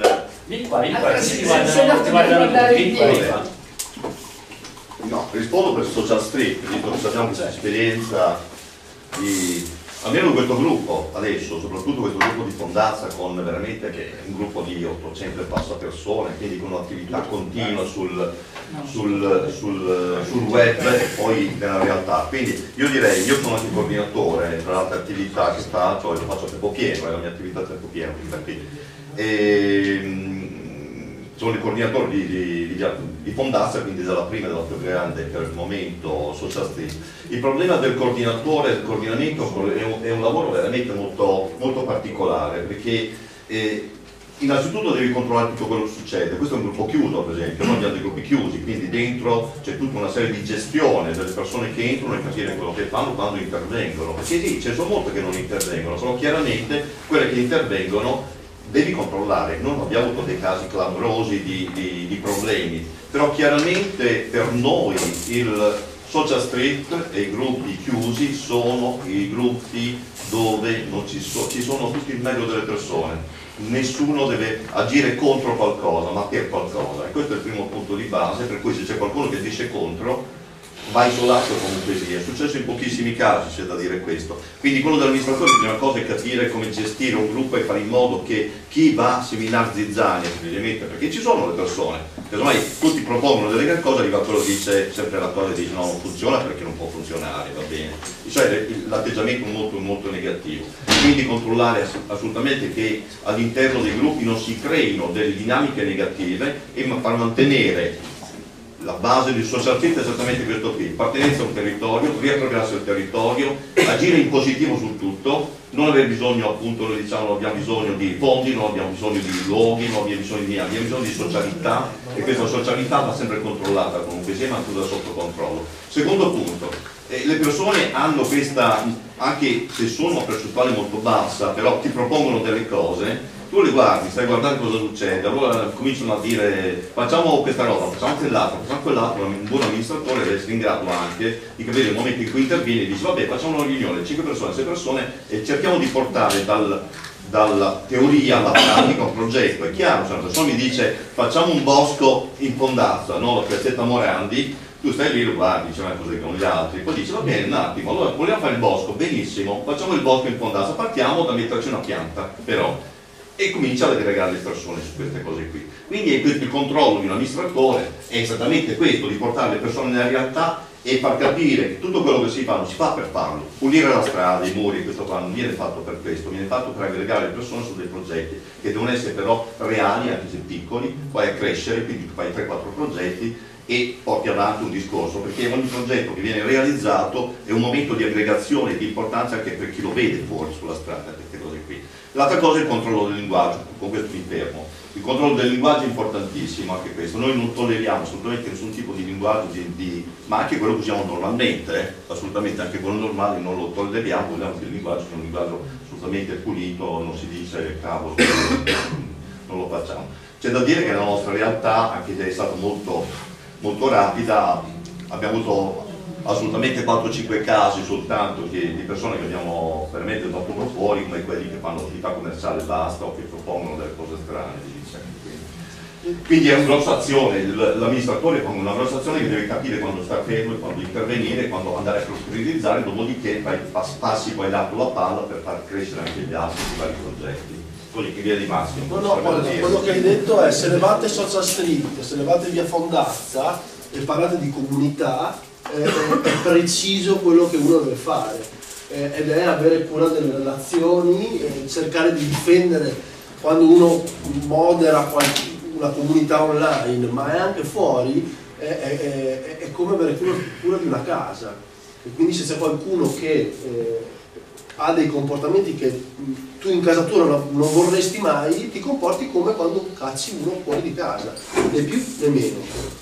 No, rispondo per Social Street, visto che sappiamo che c'è esperienza di... Almeno questo gruppo adesso, soprattutto questo gruppo di Fondazza, con veramente che è un gruppo di 800 e passa persone, quindi con un'attività continua sul web e poi nella realtà. Quindi io direi, io sono anche coordinatore tra le altre attività che faccio, e lo faccio a tempo pieno, è la mia attività a tempo pieno, sono il coordinatore di Fondazza, quindi della prima e della più grande per il momento Social Street. Il problema del coordinatore, del coordinamento è un lavoro veramente molto, molto particolare, perché innanzitutto devi controllare tutto quello che succede. Questo è un gruppo chiuso, per esempio, noi abbiamo dei gruppi chiusi, quindi dentro c'è tutta una serie di gestione delle persone che entrano e capire quello che fanno quando intervengono, perché sì, ce ne sono molte che non intervengono, però chiaramente quelle che intervengono devi controllare. Noi abbiamo avuto dei casi clamorosi di problemi, però chiaramente per noi il Social Street e i gruppi chiusi sono i gruppi dove non ci sono tutti il meglio delle persone, nessuno deve agire contro qualcosa ma per qualcosa, e questo è il primo punto di base, per cui se c'è qualcuno che dice contro va isolato comunque sia. È successo in pochissimi casi, c'è da dire questo. Quindi quello dell'amministratore, la prima cosa è capire come gestire un gruppo e fare in modo che chi va a seminar zizzania, semplicemente, perché ci sono le persone, casomai tutti propongono delle cose, arriva quello che dice sempre la cosa, dice no, non funziona perché non può funzionare, va bene. Cioè l'atteggiamento è molto, molto negativo. Quindi controllare assolutamente che all'interno dei gruppi non si creino delle dinamiche negative e far mantenere la base del social fit è esattamente questo qui: appartenenza a un territorio, riappropriarsi del territorio, agire in positivo su tutto, non avere bisogno, appunto, noi diciamo, non abbiamo bisogno di fondi, non abbiamo bisogno di luoghi, non abbiamo bisogno di niente, abbiamo bisogno di socialità, e questa socialità va sempre controllata comunque sia, ma tutto sotto controllo. Secondo punto, le persone hanno questa, anche se sono una percentuale molto bassa, però ti propongono delle cose, tu le guardi, stai guardando cosa succede, allora cominciano a dire facciamo questa roba, facciamo quell'altro, un buon amministratore deve essere in grado anche di capire il momento in cui interviene e dice vabbè, facciamo una riunione, 5 persone, 6 persone, e cerchiamo di portare dalla teoria alla pratica un progetto. È chiaro, se una persona mi dice facciamo un bosco in Fondazza, no? La piazzetta Morandi, tu stai lì, lo guardi, dice ma così con gli altri, poi dici va bene, un attimo, allora vogliamo fare il bosco, benissimo, facciamo il bosco in Fondazza, partiamo da metterci una pianta, però, e comincia ad aggregare le persone su queste cose qui. Quindi il controllo di un amministratore è esattamente questo, di portare le persone nella realtà e far capire che tutto quello che si fa non si fa per farlo. Pulire la strada, i muri, questo qua non viene fatto per questo, viene fatto per aggregare le persone su dei progetti che devono essere però reali, anche se piccoli, poi a crescere, quindi tu fai 3-4 progetti e porti avanti un discorso, perché ogni progetto che viene realizzato è un momento di aggregazione e di importanza anche per chi lo vede fuori sulla strada, queste cose qui. L'altra cosa è il controllo del linguaggio, con questo mi fermo. Il controllo del linguaggio è importantissimo, anche questo. Noi non tolleriamo assolutamente nessun tipo di linguaggio, ma anche quello che usiamo normalmente, assolutamente anche quello normale non lo tolleriamo, vogliamo che il linguaggio sia un linguaggio assolutamente pulito, non si dice cavolo, non lo facciamo. C'è da dire che la nostra realtà, anche se è stata molto rapida, abbiamo avuto assolutamente 4-5 casi soltanto di persone che abbiamo veramente dato fuori, come quelli che fanno attività commerciale basta o che propongono delle cose strane. Quindi è una grossa azione, l'amministratore fa una grossa azione che deve capire quando sta fermo e quando intervenire, quando andare a prioritizzare, dopodiché passi poi dato la palla per far crescere anche gli altri vari progetti. Quelli che via di Massimo. No, quello che hai detto è: se levate Social Street, se levate via Fondazza e parlate di comunità, è preciso quello che uno deve fare, ed è avere cura delle relazioni, cercare di difendere quando uno modera una comunità online, ma è anche fuori, è come avere cura di una casa. E quindi se c'è qualcuno che ha dei comportamenti che tu in casa tua non vorresti mai, ti comporti come quando cacci uno fuori di casa, né più né meno.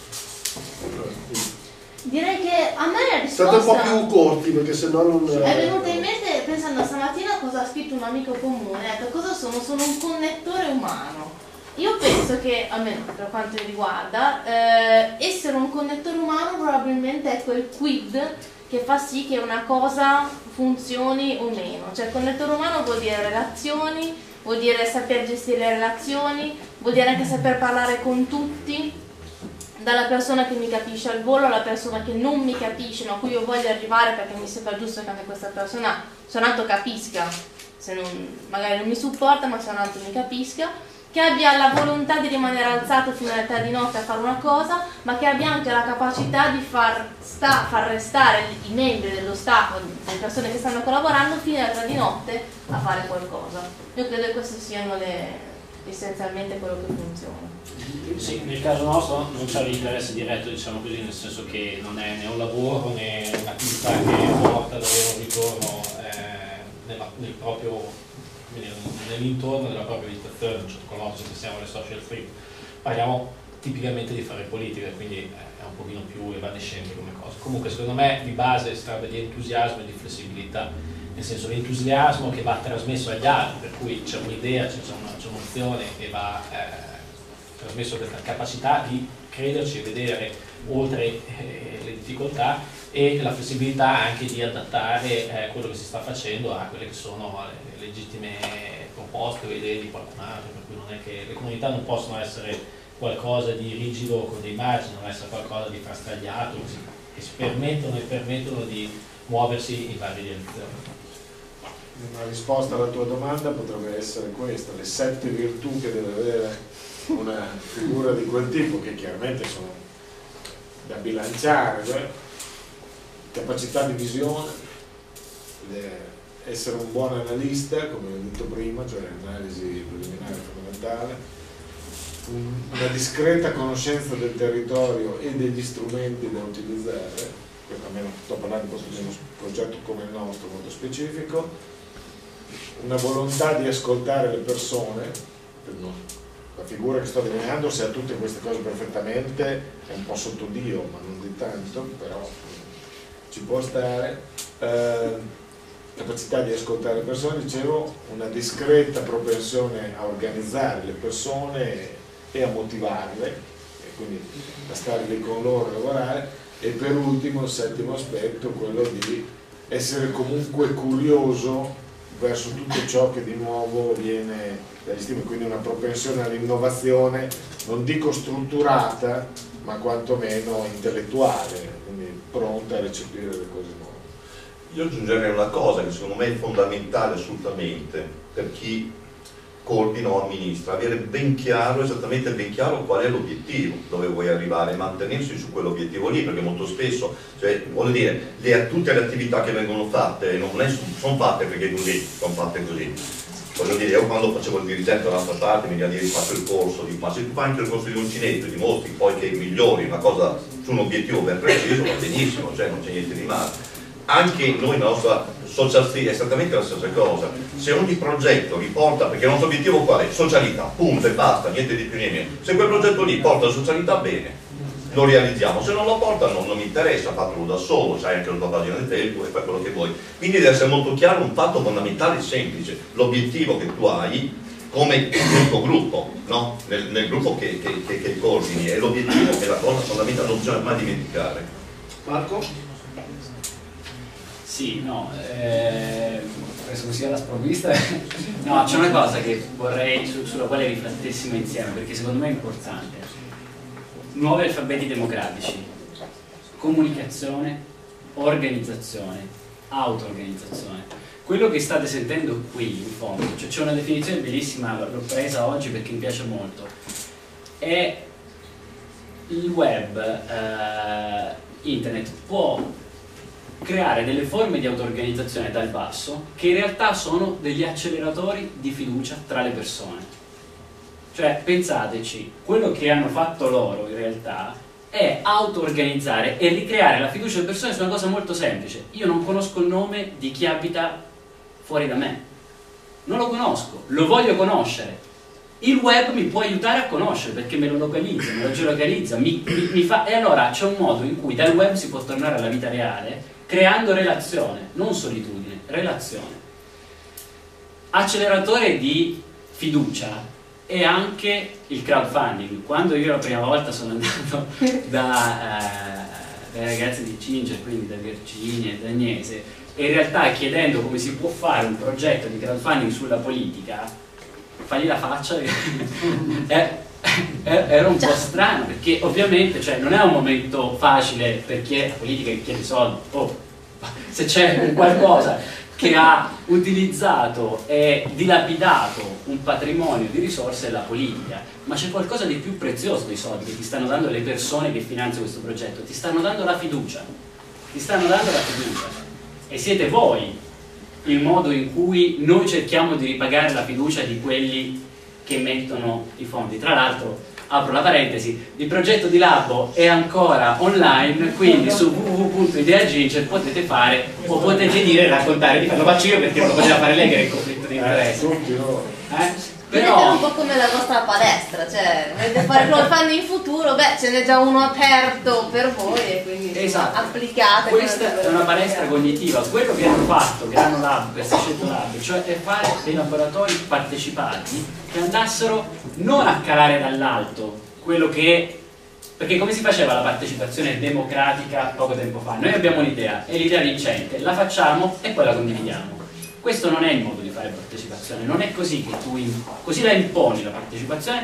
Direi che a me la risposta State un po' più corti, perché sennò non è venuta in mente pensando stamattina cosa ha scritto un amico comune. Ecco, cosa sono? Sono un connettore umano. Io penso che, almeno per quanto mi riguarda, essere un connettore umano probabilmente è quel quid che fa sì che una cosa funzioni o meno. Cioè il connettore umano vuol dire relazioni, vuol dire saper gestire le relazioni, vuol dire anche saper parlare con tutti, dalla persona che mi capisce al volo alla persona che non mi capisce, ma a cui io voglio arrivare perché mi sembra giusto che anche questa persona suonato capisca, se non, magari non mi supporta, ma suonato mi capisca, che abbia la volontà di rimanere alzato fino all'età di notte a fare una cosa, ma che abbia anche la capacità di far restare i membri dello staff, le persone che stanno collaborando, fino all'età di notte a fare qualcosa. Io credo che queste siano essenzialmente quello che funziona. Sì, nel caso nostro non c'è l'interesse diretto, diciamo così, nel senso che non è né un lavoro né un'attività che porta ad avere un ritorno nel proprio, nell'intorno della propria abitazione, non conosce che siamo le social free. Parliamo tipicamente di fare politica, quindi è un pochino più evanescente come cosa. Comunque secondo me di base si tratta di entusiasmo e di flessibilità, nel senso l'entusiasmo che va trasmesso agli altri, per cui c'è un'idea, c'è un'opzione e va trasmesso questa capacità di crederci e vedere oltre le difficoltà, e la flessibilità anche di adattare quello che si sta facendo a quelle che sono le legittime proposte o idee di qualcun altro, per cui non è che le comunità non possono essere qualcosa di rigido con dei margini, non essere qualcosa di frastagliato, così si permettono e permettono di muoversi in varie direzioni. Una risposta alla tua domanda potrebbe essere questa: le 7 virtù che deve avere una figura di quel tipo, che chiaramente sono da bilanciare, cioè capacità di visione, essere un buon analista, come ho detto prima, cioè l'analisi preliminare fondamentale, una discreta conoscenza del territorio e degli strumenti da utilizzare, almeno sto parlando di uno progetto come il nostro, molto specifico, una volontà di ascoltare le persone. La figura che sto delineando, se ha tutte queste cose perfettamente, è un po' sotto Dio, ma non di tanto, però ci può stare. Capacità di ascoltare le persone, dicevo, una discreta propensione a organizzare le persone e a motivarle, e quindi a stare lì con loro, a lavorare, e per ultimo, il 7° aspetto, quello di essere comunque curioso verso tutto ciò che di nuovo viene dagli stimoli, quindi una propensione all'innovazione, non dico strutturata, ma quantomeno intellettuale, quindi pronta a recepire le cose nuove. Io aggiungerei una cosa che secondo me è fondamentale assolutamente per chi coordina o amministra, avere ben chiaro, esattamente ben chiaro qual è l'obiettivo, dove vuoi arrivare, e mantenersi su quell'obiettivo lì, perché molto spesso, cioè, voglio dire, tutte le attività che vengono fatte non sono fatte perché così, sono fatte così. Voglio dire, io quando facevo il dirigente dall'altra parte mi veniva di fatto il corso, dico, ma se tu fai anche il corso di uncinetto e dimostri poi che migliori una cosa su un obiettivo ben preciso, va benissimo, cioè non c'è niente di male. Anche noi, la nostra social street è esattamente la stessa cosa. Se ogni progetto riporta, perché il nostro obiettivo qual è? Socialità, punto e basta, niente di più niente meno. Se quel progetto lì porta socialità, bene, lo realizziamo. Se non lo porta, non mi interessa, fatelo da solo, c'hai anche la tua pagina di Facebook e fai quello che vuoi. Quindi deve essere molto chiaro un fatto fondamentale e semplice: l'obiettivo che tu hai come il tuo gruppo, no? nel gruppo che coordini, e l'obiettivo è la cosa fondamentale, non bisogna mai dimenticare. Marco? Sì, no, penso che sia la sprovvista. No, c'è una cosa che vorrei, sulla quale riflettessimo insieme, perché secondo me è importante. Nuovi alfabeti democratici: comunicazione, organizzazione, auto-organizzazione. Quello che state sentendo qui, in fondo, cioè c'è una definizione bellissima, l'ho presa oggi perché mi piace molto, è il web, internet può creare delle forme di auto-organizzazione dal basso che in realtà sono degli acceleratori di fiducia tra le persone. Cioè, pensateci, quello che hanno fatto loro in realtà è auto-organizzare e ricreare la fiducia delle persone su una cosa molto semplice. Io non conosco il nome di chi abita fuori da me, non lo conosco, lo voglio conoscere. Il web mi può aiutare a conoscere perché me lo localizza, me lo geolocalizza, mi fa... E allora c'è un modo in cui dal web si può tornare alla vita reale, creando relazione, non solitudine, relazione. Acceleratore di fiducia è anche il crowdfunding. Quando io la prima volta sono andato dai ragazzi di Ginger, quindi da Virginia e da Agnese, e in realtà chiedendo come si può fare un progetto di crowdfunding sulla politica, fagli la faccia era un po' strano, perché ovviamente, cioè, non è un momento facile per chi è la politica che chiede soldi. Se c'è qualcosa che ha utilizzato e dilapidato un patrimonio di risorse è la politica, ma c'è qualcosa di più prezioso dei soldi che ti stanno dando le persone che finanziano questo progetto: ti stanno dando la fiducia, ti stanno dando la fiducia, e siete voi il modo in cui noi cerchiamo di ripagare la fiducia di quelli che mettono i fondi. Tra l'altro, apro la parentesi, il progetto di Labbo è ancora online, quindi su www.ideaginger potete fare, o potete dire, raccontare, lo faccio io perché non lo poteva fare lei che era in conflitto di interesse. Però è un po' come la vostra palestra, cioè volete fare crowdfunding in futuro, beh, ce n'è già uno aperto per voi e quindi esatto, applicate. Questa è una palestra cognitiva. Quello che hanno fatto Grano Lab, questa scelta Lab, cioè è fare dei laboratori partecipati che andassero non a calare dall'alto quello che... Perché come si faceva la partecipazione democratica poco tempo fa? Noi abbiamo un'idea, è l'idea vincente, la facciamo e poi la condividiamo. Questo non è il modo di fare partecipazione, non è così che tu così la imponi la partecipazione,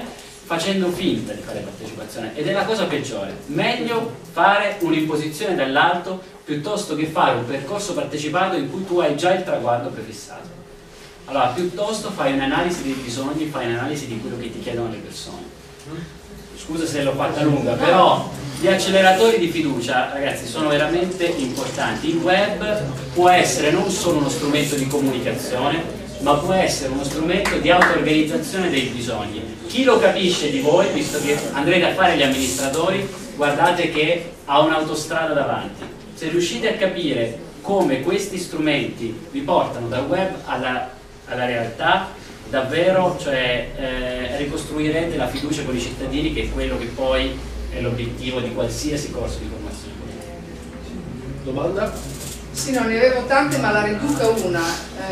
facendo finta di fare partecipazione, ed è la cosa peggiore. Meglio fare un'imposizione dall'alto piuttosto che fare un percorso partecipato in cui tu hai già il traguardo prefissato. Allora, piuttosto fai un'analisi dei bisogni, fai un'analisi di quello che ti chiedono le persone. Scusa se l'ho fatta lunga, però gli acceleratori di fiducia, ragazzi, sono veramente importanti. Il web può essere non solo uno strumento di comunicazione, ma può essere uno strumento di auto-organizzazione dei bisogni. Chi lo capisce di voi, visto che andrete a fare gli amministratori, guardate che ha un'autostrada davanti. Se riuscite a capire come questi strumenti vi portano dal web alla realtà, davvero, cioè, ricostruirete la fiducia con i cittadini, che è quello che poi è l'obiettivo di qualsiasi corso di formazione politica. Domanda? Sì, no, ne avevo tante, ma la riduca una.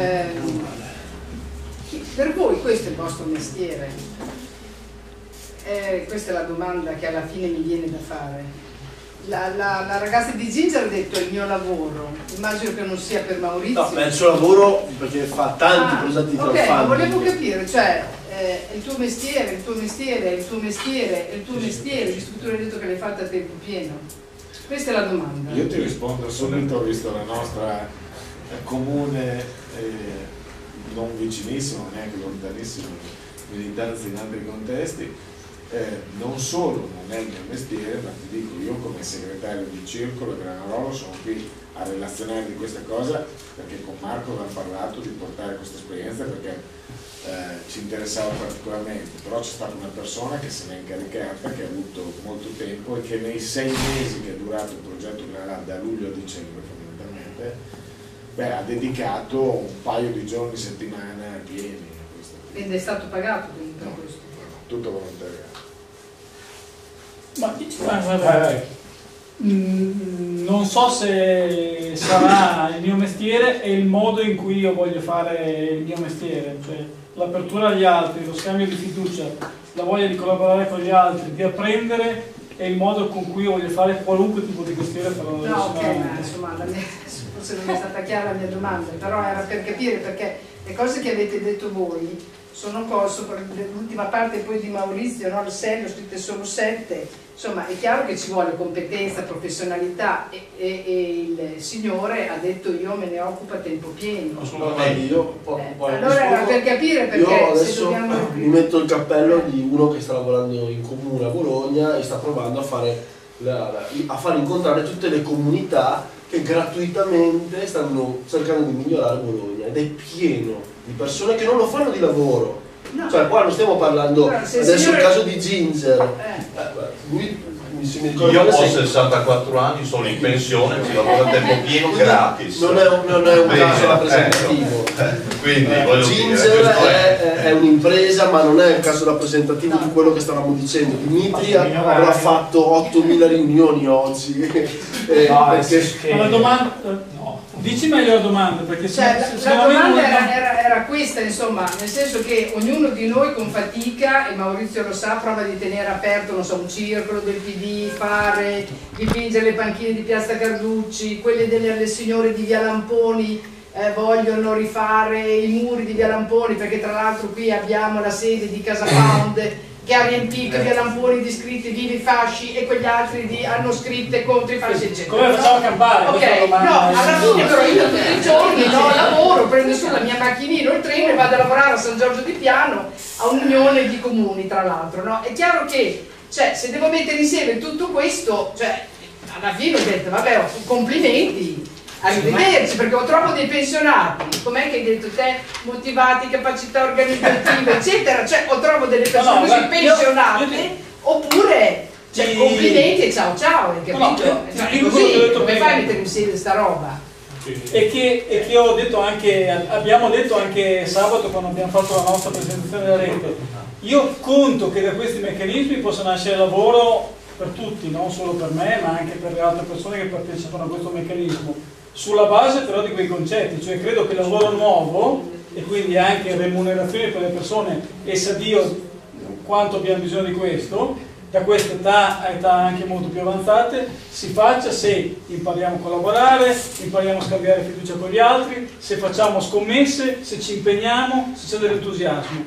Per voi questo è il vostro mestiere? Questa è la domanda che alla fine mi viene da fare. La ragazza di Ginger ha detto è il mio lavoro, immagino che non sia per Maurizio. No, è il suo lavoro perché fa tanti progetti di crowdfunding. Ok, ma volevo capire, cioè è il tuo mestiere, il tuo mestiere, il tuo mestiere, il tuo mestiere, di struttura hai detto che l'hai fatta a tempo pieno. Questa è la domanda. Io ti rispondo subito, visto la nostra comune, non vicinissimo, neanche lontanissimo, militanza in altri contesti. Non solo non è il mio mestiere, ma ti dico, io come segretario di Circolo Granarolo sono qui a relazionare di questa cosa perché con Marco avevamo parlato di portare questa esperienza perché ci interessava particolarmente, però c'è stata una persona che se n'è incaricata, che ha avuto molto tempo e che nei 6 mesi che è durato il progetto Granarolo, da luglio a dicembre fondamentalmente, ha dedicato un paio di giorni, settimana pieni a questo. Quindi è stato pagato comunque no, questo? Tutto volontariato. Non so se sarà il mio mestiere e il modo in cui io voglio fare il mio mestiere, cioè l'apertura agli altri, lo scambio di fiducia, la voglia di collaborare con gli altri, di apprendere, è il modo con cui io voglio fare qualunque tipo di mestiere. No, ok, ma insomma forse non è stata chiara la mia domanda, però era per capire, perché le cose che avete detto voi sono cose, l'ultima parte poi di Maurizio, no? Il 6, ho scritte solo 7, insomma è chiaro che ci vuole competenza, professionalità e il signore ha detto io me ne occupo a tempo pieno. Allora era per capire, perché io adesso se dobbiamo... mi metto il cappello di uno che sta lavorando in comune a Bologna e sta provando a far incontrare tutte le comunità che gratuitamente stanno cercando di migliorare Bologna, ed è pieno di persone che non lo fanno di lavoro. No. Cioè qua non stiamo parlando, adesso il caso di Ginger, lui mi ricordo, io ho 64 anni, sono in pensione, ci lavoro a tempo pieno gratis. Non è un caso rappresentativo. Quindi Ginger è un'impresa, ma non è un caso rappresentativo di quello che stavamo dicendo. Dimitri avrà fatto 8.000 riunioni oggi. La domanda... Dici meglio la domanda, perché la domanda era questa, insomma, nel senso che ognuno di noi con fatica, e Maurizio lo sa, prova di tenere aperto, non so, un circolo del PD, fare, dipingere le panchine di Piazza Carducci, quelle delle signore di Via Lamponi, vogliono rifare i muri di Via Lamponi, perché tra l'altro qui abbiamo la sede di Casa Pound che ha riempito Via Lamponi di scritti vivi fasci e quegli altri hanno scritte contro i fasci, eccetera. Come facciamo a campare? Ok, no, alla fine però io tutti i giorni lavoro, prendo su la mia macchinina, il treno e vado a lavorare a San Giorgio di Piano, a un'unione di comuni tra l'altro, no? È chiaro che, cioè, se devo mettere insieme tutto questo, cioè, alla fine ho detto, vabbè, complimenti, arrivederci, perché ho troppo dei pensionati, com'è che hai detto te, motivati, capacità organizzative, eccetera, cioè ho trovo delle persone così pensionate, oppure, cioè, complimenti e ciao ciao, hai capito? Così, come fai a mettere insieme sta roba? E che ho detto anche, abbiamo detto anche sabato quando abbiamo fatto la nostra presentazione della rete, io conto che da questi meccanismi possa nascere lavoro per tutti, non solo per me, ma anche per le altre persone che partecipano a questo meccanismo. Sulla base però di quei concetti, cioè credo che il lavoro nuovo e quindi anche remunerazione per le persone, e sa Dio quanto abbiamo bisogno di questo, da questa età a età anche molto più avanzate, si faccia se impariamo a collaborare, impariamo a scambiare fiducia con gli altri, se facciamo scommesse, se ci impegniamo, se c'è dell'entusiasmo.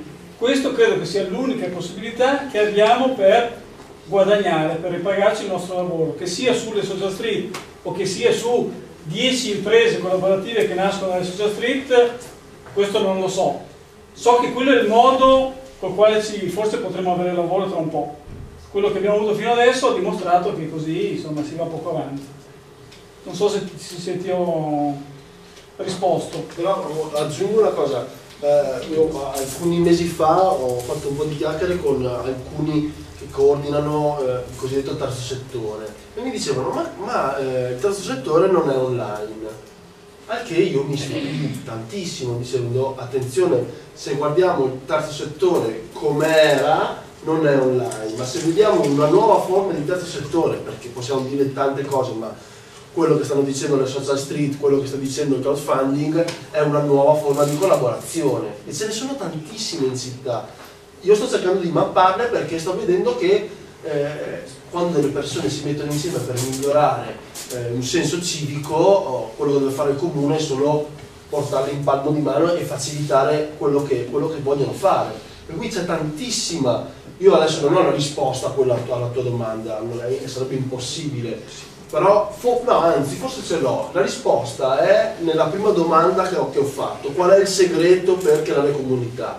Questo credo che sia l'unica possibilità che abbiamo per guadagnare, per ripagarci il nostro lavoro, che sia sulle social street o che sia su 10 imprese collaborative che nascono dalle social street, questo non lo so. So che quello è il modo col quale forse potremo avere lavoro tra un po'. Quello che abbiamo avuto fino adesso ha dimostrato che così insomma si va poco avanti. Non so se ti ho risposto. Però aggiungo una cosa, io alcuni mesi fa ho fatto un po' di chiacchiere con alcuni che coordinano il cosiddetto terzo settore e mi dicevano ma il terzo settore non è online. Al che io mi stupì tantissimo dicendo attenzione, se guardiamo il terzo settore com'era non è online, ma se vediamo una nuova forma di terzo settore, perché possiamo dire tante cose, ma quello che stanno dicendo le social street, quello che sta dicendo il crowdfunding è una nuova forma di collaborazione e ce ne sono tantissime in città. Io sto cercando di mapparle perché sto vedendo che quando le persone si mettono insieme per migliorare un senso civico, quello che deve fare il comune è solo portarle in palmo di mano e facilitare quello che vogliono fare. Per cui c'è tantissima, io adesso non ho la risposta a quella alla tua domanda, sarebbe impossibile, però no, anzi forse ce l'ho. La risposta è nella prima domanda che ho fatto: qual è il segreto per creare comunità?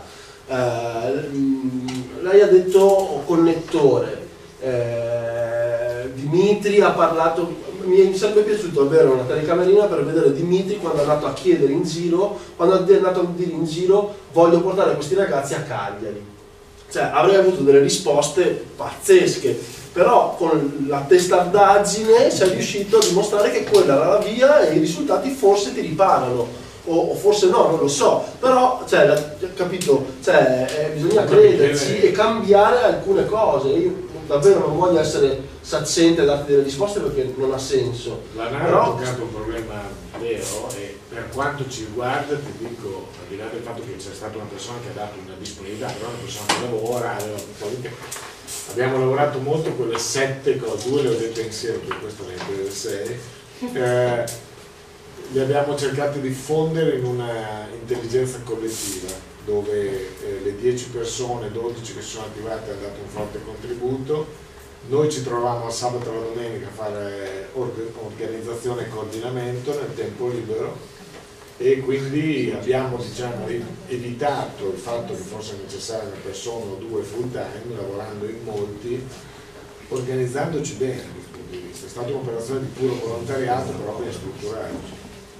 Lei ha detto connettore, Dimitri ha parlato, mi sarebbe piaciuto avere una telecamerina per vedere Dimitri quando è andato a chiedere in giro, quando è andato a dire in giro voglio portare questi ragazzi a Cagliari. Cioè avrei avuto delle risposte pazzesche, però con la testardaggine sei riuscito a dimostrare che quella era la via e i risultati forse ti riparano. O forse no, non lo so, però capito, bisogna crederci e cambiare alcune cose. Io davvero non voglio essere saccente e darti delle risposte perché non ha senso. La NAR ha toccato un problema vero e per quanto ci riguarda ti dico, al di là del fatto che c'è stata una persona che ha dato una disponibilità, però una persona che lavora, abbiamo lavorato molto con le 7 cose, 2 le ho dette insieme, per questo ne ho delle 6. Li abbiamo cercati di fondere in una intelligenza collettiva dove le 10 persone, 12 che sono attivate hanno dato un forte contributo. Noi ci trovavamo al sabato e la domenica a fare organizzazione e coordinamento nel tempo libero e quindi abbiamo evitato il fatto che fosse necessaria una persona o 2 full time, lavorando in molti, organizzandoci bene da questo punto di vista. È stata un'operazione di puro volontariato, però ben strutturata.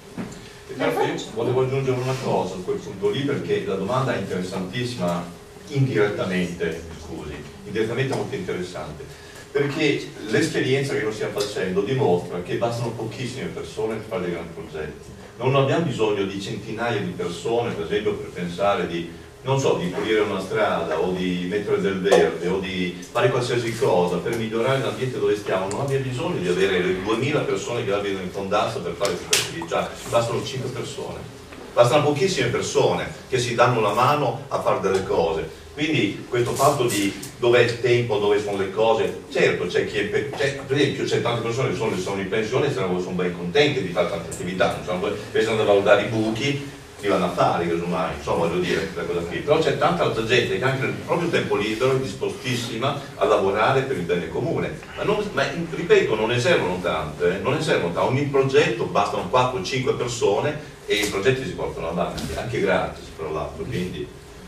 Io volevo aggiungere una cosa a quel punto lì, perché la domanda è interessantissima indirettamente, indirettamente molto interessante, perché l'esperienza che noi stiamo facendo dimostra che bastano pochissime persone per fare dei grandi progetti. Non abbiamo bisogno di centinaia di persone, per esempio, per pensare di non so, di pulire una strada o di mettere del verde o di fare qualsiasi cosa per migliorare l'ambiente dove stiamo. Non abbiamo bisogno di avere le 2000 persone che abbiano in fondazza per fare questa attività, bastano 5 persone, bastano pochissime persone che si danno la mano a fare delle cose. Quindi questo fatto di dove è il tempo, dove sono le cose, certo c'è chi è, per esempio c'è tante persone che sono in pensione e sono ben contenti di fare tante attività, pensano a valutare i buchi, li vanno a fare, casomai, insomma, voglio dire, questa cosa qui. Però c'è tanta altra gente che anche nel proprio tempo libero è dispostissima a lavorare per il bene comune. Ma ripeto, non ne servono tante, non ne servono tante. Ogni progetto bastano 4-5 persone e i progetti si portano avanti, anche gratis, tra l'altro, quindi.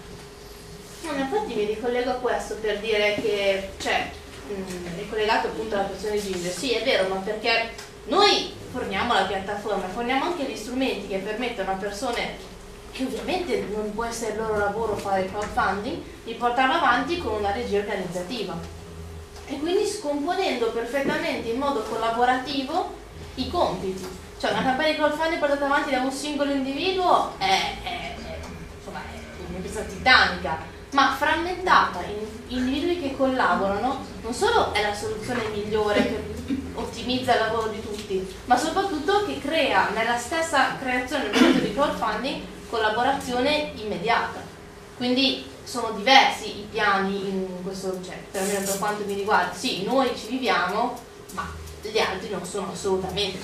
Infatti mi ricollego a questo per dire che, ricollegato appunto alla questione di Ginger, sì è vero, ma perché noi forniamo la piattaforma, forniamo anche gli strumenti che permettono a persone che ovviamente non può essere il loro lavoro fare il crowdfunding, di portarlo avanti con una regia organizzativa e quindi scomponendo perfettamente in modo collaborativo i compiti. Cioè una campagna di crowdfunding portata avanti da un singolo individuo è un'impresa titanica, ma frammentata in individui che collaborano non solo è la soluzione migliore che ottimizza il lavoro di tutti, ma soprattutto che crea nella stessa creazione del progetto di crowdfunding collaborazione immediata. Quindi sono diversi i piani in questo, perlomeno per quanto mi riguarda. Sì, noi ci viviamo, ma gli altri non sono assolutamente,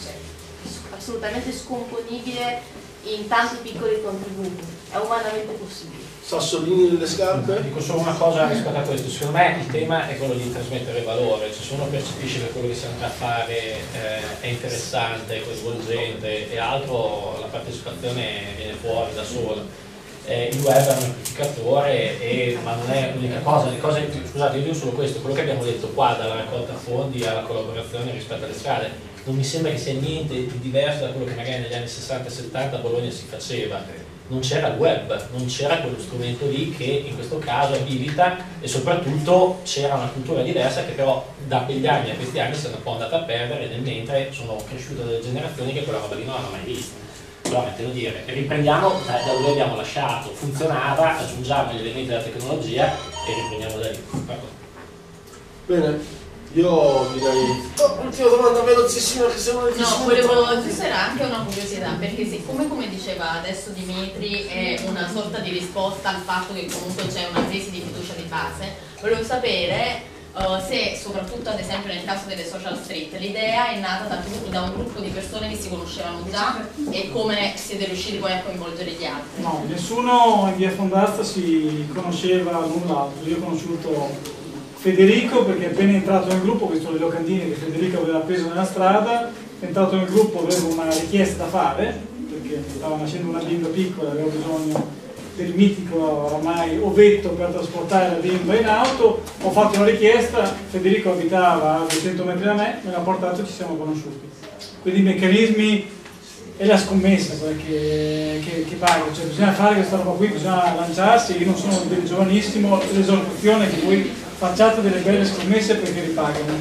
assolutamente scomponibile in tanti piccoli contributi. È umanamente possibile. sassolini delle scarpe. Dico solo una cosa rispetto a questo, secondo me il tema è quello di trasmettere valore, cioè se uno percepisce che quello che si andrà a fare è interessante, coinvolgente e altro, la partecipazione viene fuori da sola. Il web è un amplificatore, ma non è l'unica cosa. Scusate, io dico solo questo, quello che abbiamo detto qua, dalla raccolta fondi alla collaborazione rispetto alle strade, non mi sembra che sia niente di diverso da quello che magari negli anni 60 e 70 a Bologna si faceva. Non c'era il web, non c'era quello strumento lì che in questo caso abilita, e soprattutto c'era una cultura diversa che però da quegli anni a questi anni si è un po' andata a perdere, nel mentre sono cresciute delle generazioni che quella roba lì non hanno mai vista. Però metto a dire, riprendiamo da dove abbiamo lasciato, funzionava, aggiungiamo gli elementi della tecnologia e riprendiamo da lì. Bene, io direi... ultima domanda velocissima che se non è No, volevo giusto, era anche una curiosità, perché siccome, come diceva adesso Dimitri, è una sorta di risposta al fatto che comunque c'è una crisi di fiducia di base, volevo sapere se soprattutto ad esempio nel caso delle social street l'idea è nata da un gruppo di persone che si conoscevano già e come siete riusciti poi a coinvolgere gli altri? No, nessuno in via Fondazza si conosceva l'un l'altro. Io ho conosciuto Federico perché appena entrato nel gruppo, questo le locandine che Federico aveva preso nella strada, è entrato nel gruppo, avevo una richiesta da fare perché stava nascendo una bimba piccola, avevo bisogno del mitico oramai ovetto per trasportare la bimba in auto, ho fatto una richiesta, Federico abitava a 200 metri da me, me l'ha portato e ci siamo conosciuti. Quindi i meccanismi è la scommessa quella che paga, cioè bisogna fare questa roba qui, bisogna lanciarsi, io non sono del giovanissimo, l'esortazione che voi facciate delle belle scommesse perché ripagano.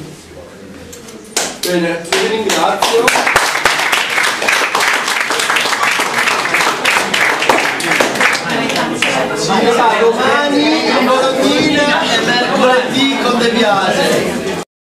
Bene, vi ringrazio. Domani